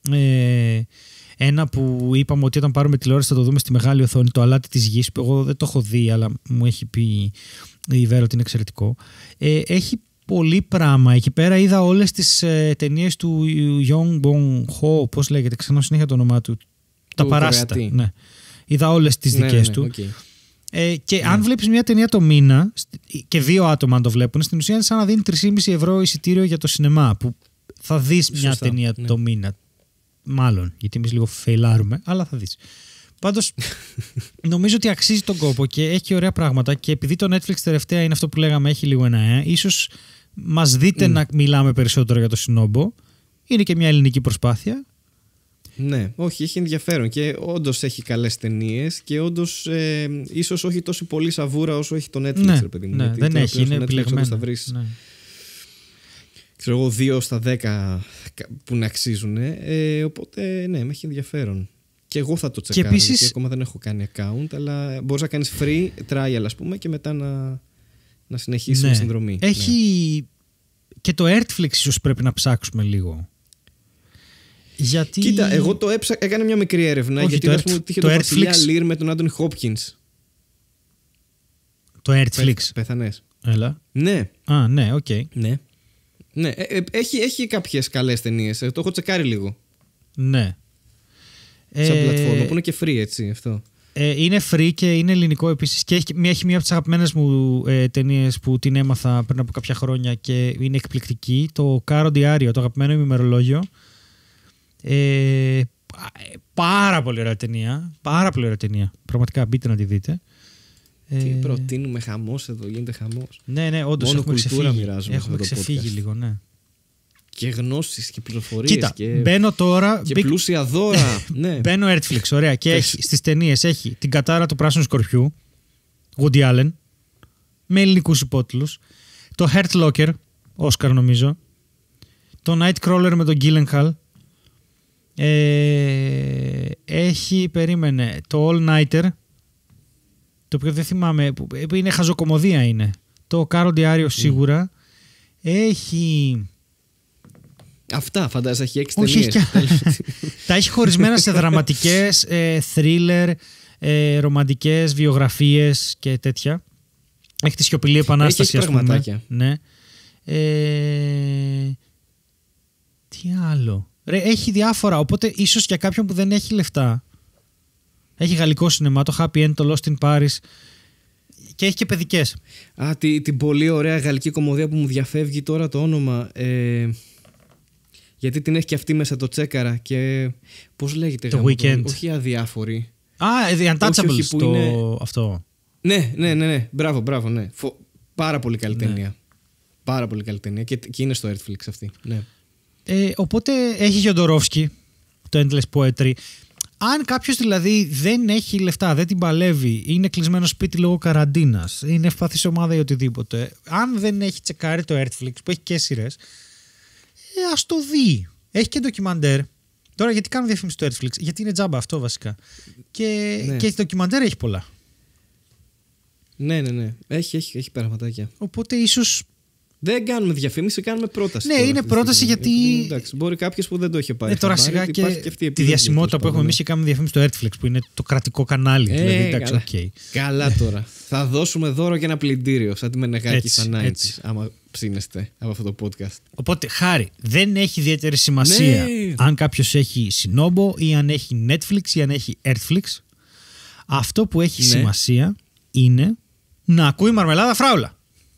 ένα που είπαμε ότι όταν πάρουμε τηλεόραση θα το δούμε στη μεγάλη οθόνη, το Αλάτι της Γης, που εγώ δεν το έχω δει, αλλά μου έχει πει η Βέρα ότι είναι εξαιρετικό. Έχει πολύ πράγμα. Εκεί πέρα είδα όλες τις ταινίες του Yong Bong Ho, πώς λέγεται, ξανά συνέχεια το όνομά του. Τα Παράσιτα. Ναι. Είδα όλες τις δικές του. Okay. Και αν βλέπεις μια ταινία το μήνα και 2 άτομα αν το βλέπουν, στην ουσία είναι σαν να δίνει 3,5 ευρώ εισιτήριο για το σινεμά, που θα δεις μια ταινία το μήνα. Μάλλον, γιατί εμείς λίγο φεϊλάρουμε, αλλά θα δεις. Πάντως, νομίζω ότι αξίζει τον κόπο και έχει ωραία πράγματα, και επειδή το Netflix τελευταία είναι αυτό που λέγαμε, έχει λίγο ένα ίσως μας δείτε να μιλάμε περισσότερο για το Σινόμπο. Είναι και μια ελληνική προσπάθεια. Ναι, όχι, έχει ενδιαφέρον και όντως έχει καλές ταινίες και όντως ίσως όχι τόσο πολύ σαβούρα όσο έχει το Netflix, ναι, ρε παιδί μου. Ναι, δεν έχει, είναι επιλεγμένο. Θα βρεις, ξέρω εγώ, 2 στα 10 που να αξίζουν. Οπότε, ναι, με έχει ενδιαφέρον. Και εγώ θα το τσεκάρω, επίσης, γιατί ακόμα δεν έχω κάνει account, αλλά μπορείς να κάνεις free trial, ας πούμε, και μετά να συνεχίσεις με συνδρομή. Έχει και το Earthflix ίσως πρέπει να ψάξουμε λίγο. Γιατί... Κοίτα, εγώ το έκανα μια μικρή έρευνα. Όχι, γιατί ας πούμε τύχε το Βασιλιά Λίρ με τον Άντονι Χόπκινς. Το Earthflix. Πέθανες. Έλα. Ναι. Α, ναι, οκ. Ναι. Έχει κάποιες καλές ταινίες. Το έχω τσεκάρει λίγο. Ναι. Σαν πλατφόρμα που είναι και free, έτσι, αυτό. Είναι free και είναι ελληνικό επίσης. Και έχει μία από τις αγαπημένες μου ταινίες που την έμαθα πριν από κάποια χρόνια και είναι εκπληκτική. Το Caro Diario, το αγαπημένο μου ημερολόγιο. Πάρα πολύ ωραία ταινία. Πάρα πολύ ωραία ταινία. Πραγματικά μπείτε να τη δείτε. Τι προτείνουμε, χαμός εδώ, γίνεται χαμός. Ναι, όντως μόνο έχουμε κουλτούρα ξεφύγει. μοιράζουμε. Έχουμε ξεφύγει λίγο, ναι. Και γνώσεις και πληροφορίες. Κοίτα, και... μπαίνω τώρα. Και πλούσια δώρα. Ναι. Μπαίνω Earthflix, ωραία. Και έχει, στις ταινίες έχει την Κατάρα του Πράσινου Σκορπιού, Woody Allen, με ελληνικούς υπότιτλους. Το Hurt Locker, Oscar νομίζω. Το Nightcrawler με τον Gyllenhaal. Έχει, περίμενε, το All Nighter, το οποίο δεν θυμάμαι, που είναι χαζοκομωδία είναι. Το Caro Diario σίγουρα. Έχει... Αυτά φαντάζεσαι, έχει 6 όχι, ταινίες. Τα έχει χωρισμένα σε δραματικές, thriller, ρομαντικές, βιογραφίες και τέτοια. Έχει τη Σιωπηλή Επανάσταση, έχει ας πούμε. πραγματάκια. Ναι. Τι άλλο. Έχει διάφορα, οπότε ίσως για κάποιον που δεν έχει λεφτά. Έχει γαλλικό σινεμά, το Happy End, το Lost in Paris. Και έχει και παιδικές. Την πολύ ωραία γαλλική κομμωδία που μου διαφεύγει τώρα το όνομα. Γιατί την έχει και αυτή μέσα, το τσέκαρα. Και πώς λέγεται? Το Weekend. Όχι αδιάφορη. The Untouchables, που είναι... αυτό. Ναι. Μπράβο, ναι. Πάρα πολύ καλή ταινία. Πάρα πολύ καλή ταινία. Και είναι στο Earthflix αυτή. Ναι. Οπότε έχει Γιοντορόφσκι, το Endless Poetry. Αν κάποιος δηλαδή δεν έχει λεφτά, δεν την παλεύει, είναι κλεισμένο σπίτι λόγω καραντίνας, είναι ευπαθής ομάδα ή οτιδήποτε, αν δεν έχει τσεκάρει το Earthflix που έχει και σειρές, ας το δει. Έχει και ντοκιμαντέρ. Τώρα γιατί κάνω διαφήμιση στο Earthflix? Γιατί είναι τζάμπα αυτό βασικά. Και ντοκιμαντέρ έχει πολλά. Ναι. Έχει πραγματάκια. Οπότε ίσως... Δεν κάνουμε διαφήμιση, κάνουμε πρόταση. Ναι, τώρα, είναι πρόταση γιατί. Εντάξει, μπορεί κάποιος που δεν το είχε πάρει. Τώρα σιγά και τη διασημότητα που έχουμε εμείς και κάνουμε διαφήμιση στο Earthflix που είναι το κρατικό κανάλι. Δηλαδή, εντάξει, okay. Καλά τώρα. Θα δώσουμε δώρο και ένα πλυντήριο σαν τη Μενεγάκη Θανάιτης, άμα ψήνεστε από αυτό το podcast. Οπότε, Χάρη, δεν έχει ιδιαίτερη σημασία αν κάποιος έχει Sinobo ή αν έχει Netflix ή αν έχει Earthflix. Αυτό που έχει σημασία είναι να ακούει Μαρμελάδα Φράουλα.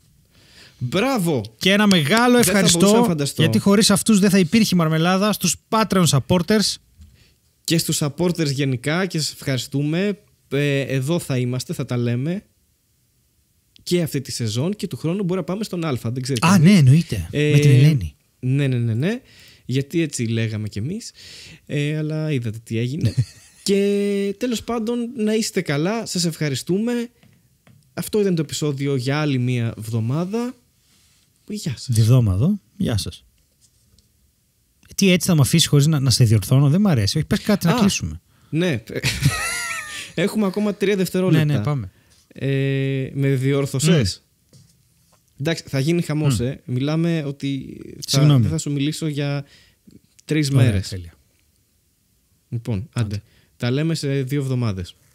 Μπράβο! Και ένα μεγάλο ευχαριστώ, γιατί χωρίς αυτούς δεν θα υπήρχε Μαρμελάδα, στους Patreon supporters. Και στους supporters γενικά, και σας ευχαριστούμε. Εδώ θα είμαστε, θα τα λέμε και αυτή τη σεζόν, και του χρόνου μπορεί να πάμε στον Α. Δεν ξέρετε. Ναι, εννοείται. Με την Ελένη. Ναι. Γιατί έτσι λέγαμε κι εμείς. Αλλά είδατε τι έγινε. Και τέλος πάντων, να είστε καλά. Σας ευχαριστούμε. Αυτό ήταν το επεισόδιο για άλλη μία εβδομάδα. Γεια σας. Διβδόμαδο. Γεια σας. Τι, έτσι θα με αφήσει χωρίς να σε διορθώνω? Δεν μ' αρέσει. Όχι, πες κάτι να κλείσουμε. Ναι. Έχουμε ακόμα 3 δευτερόλεπτα. Ναι, πάμε. Με διόρθωσες. Εντάξει, θα γίνει χαμός. Μιλάμε ότι δεν θα σου μιλήσω για 3 μέρες. Τέλεια. Λοιπόν, άντε. Τα λέμε σε 2 εβδομάδες.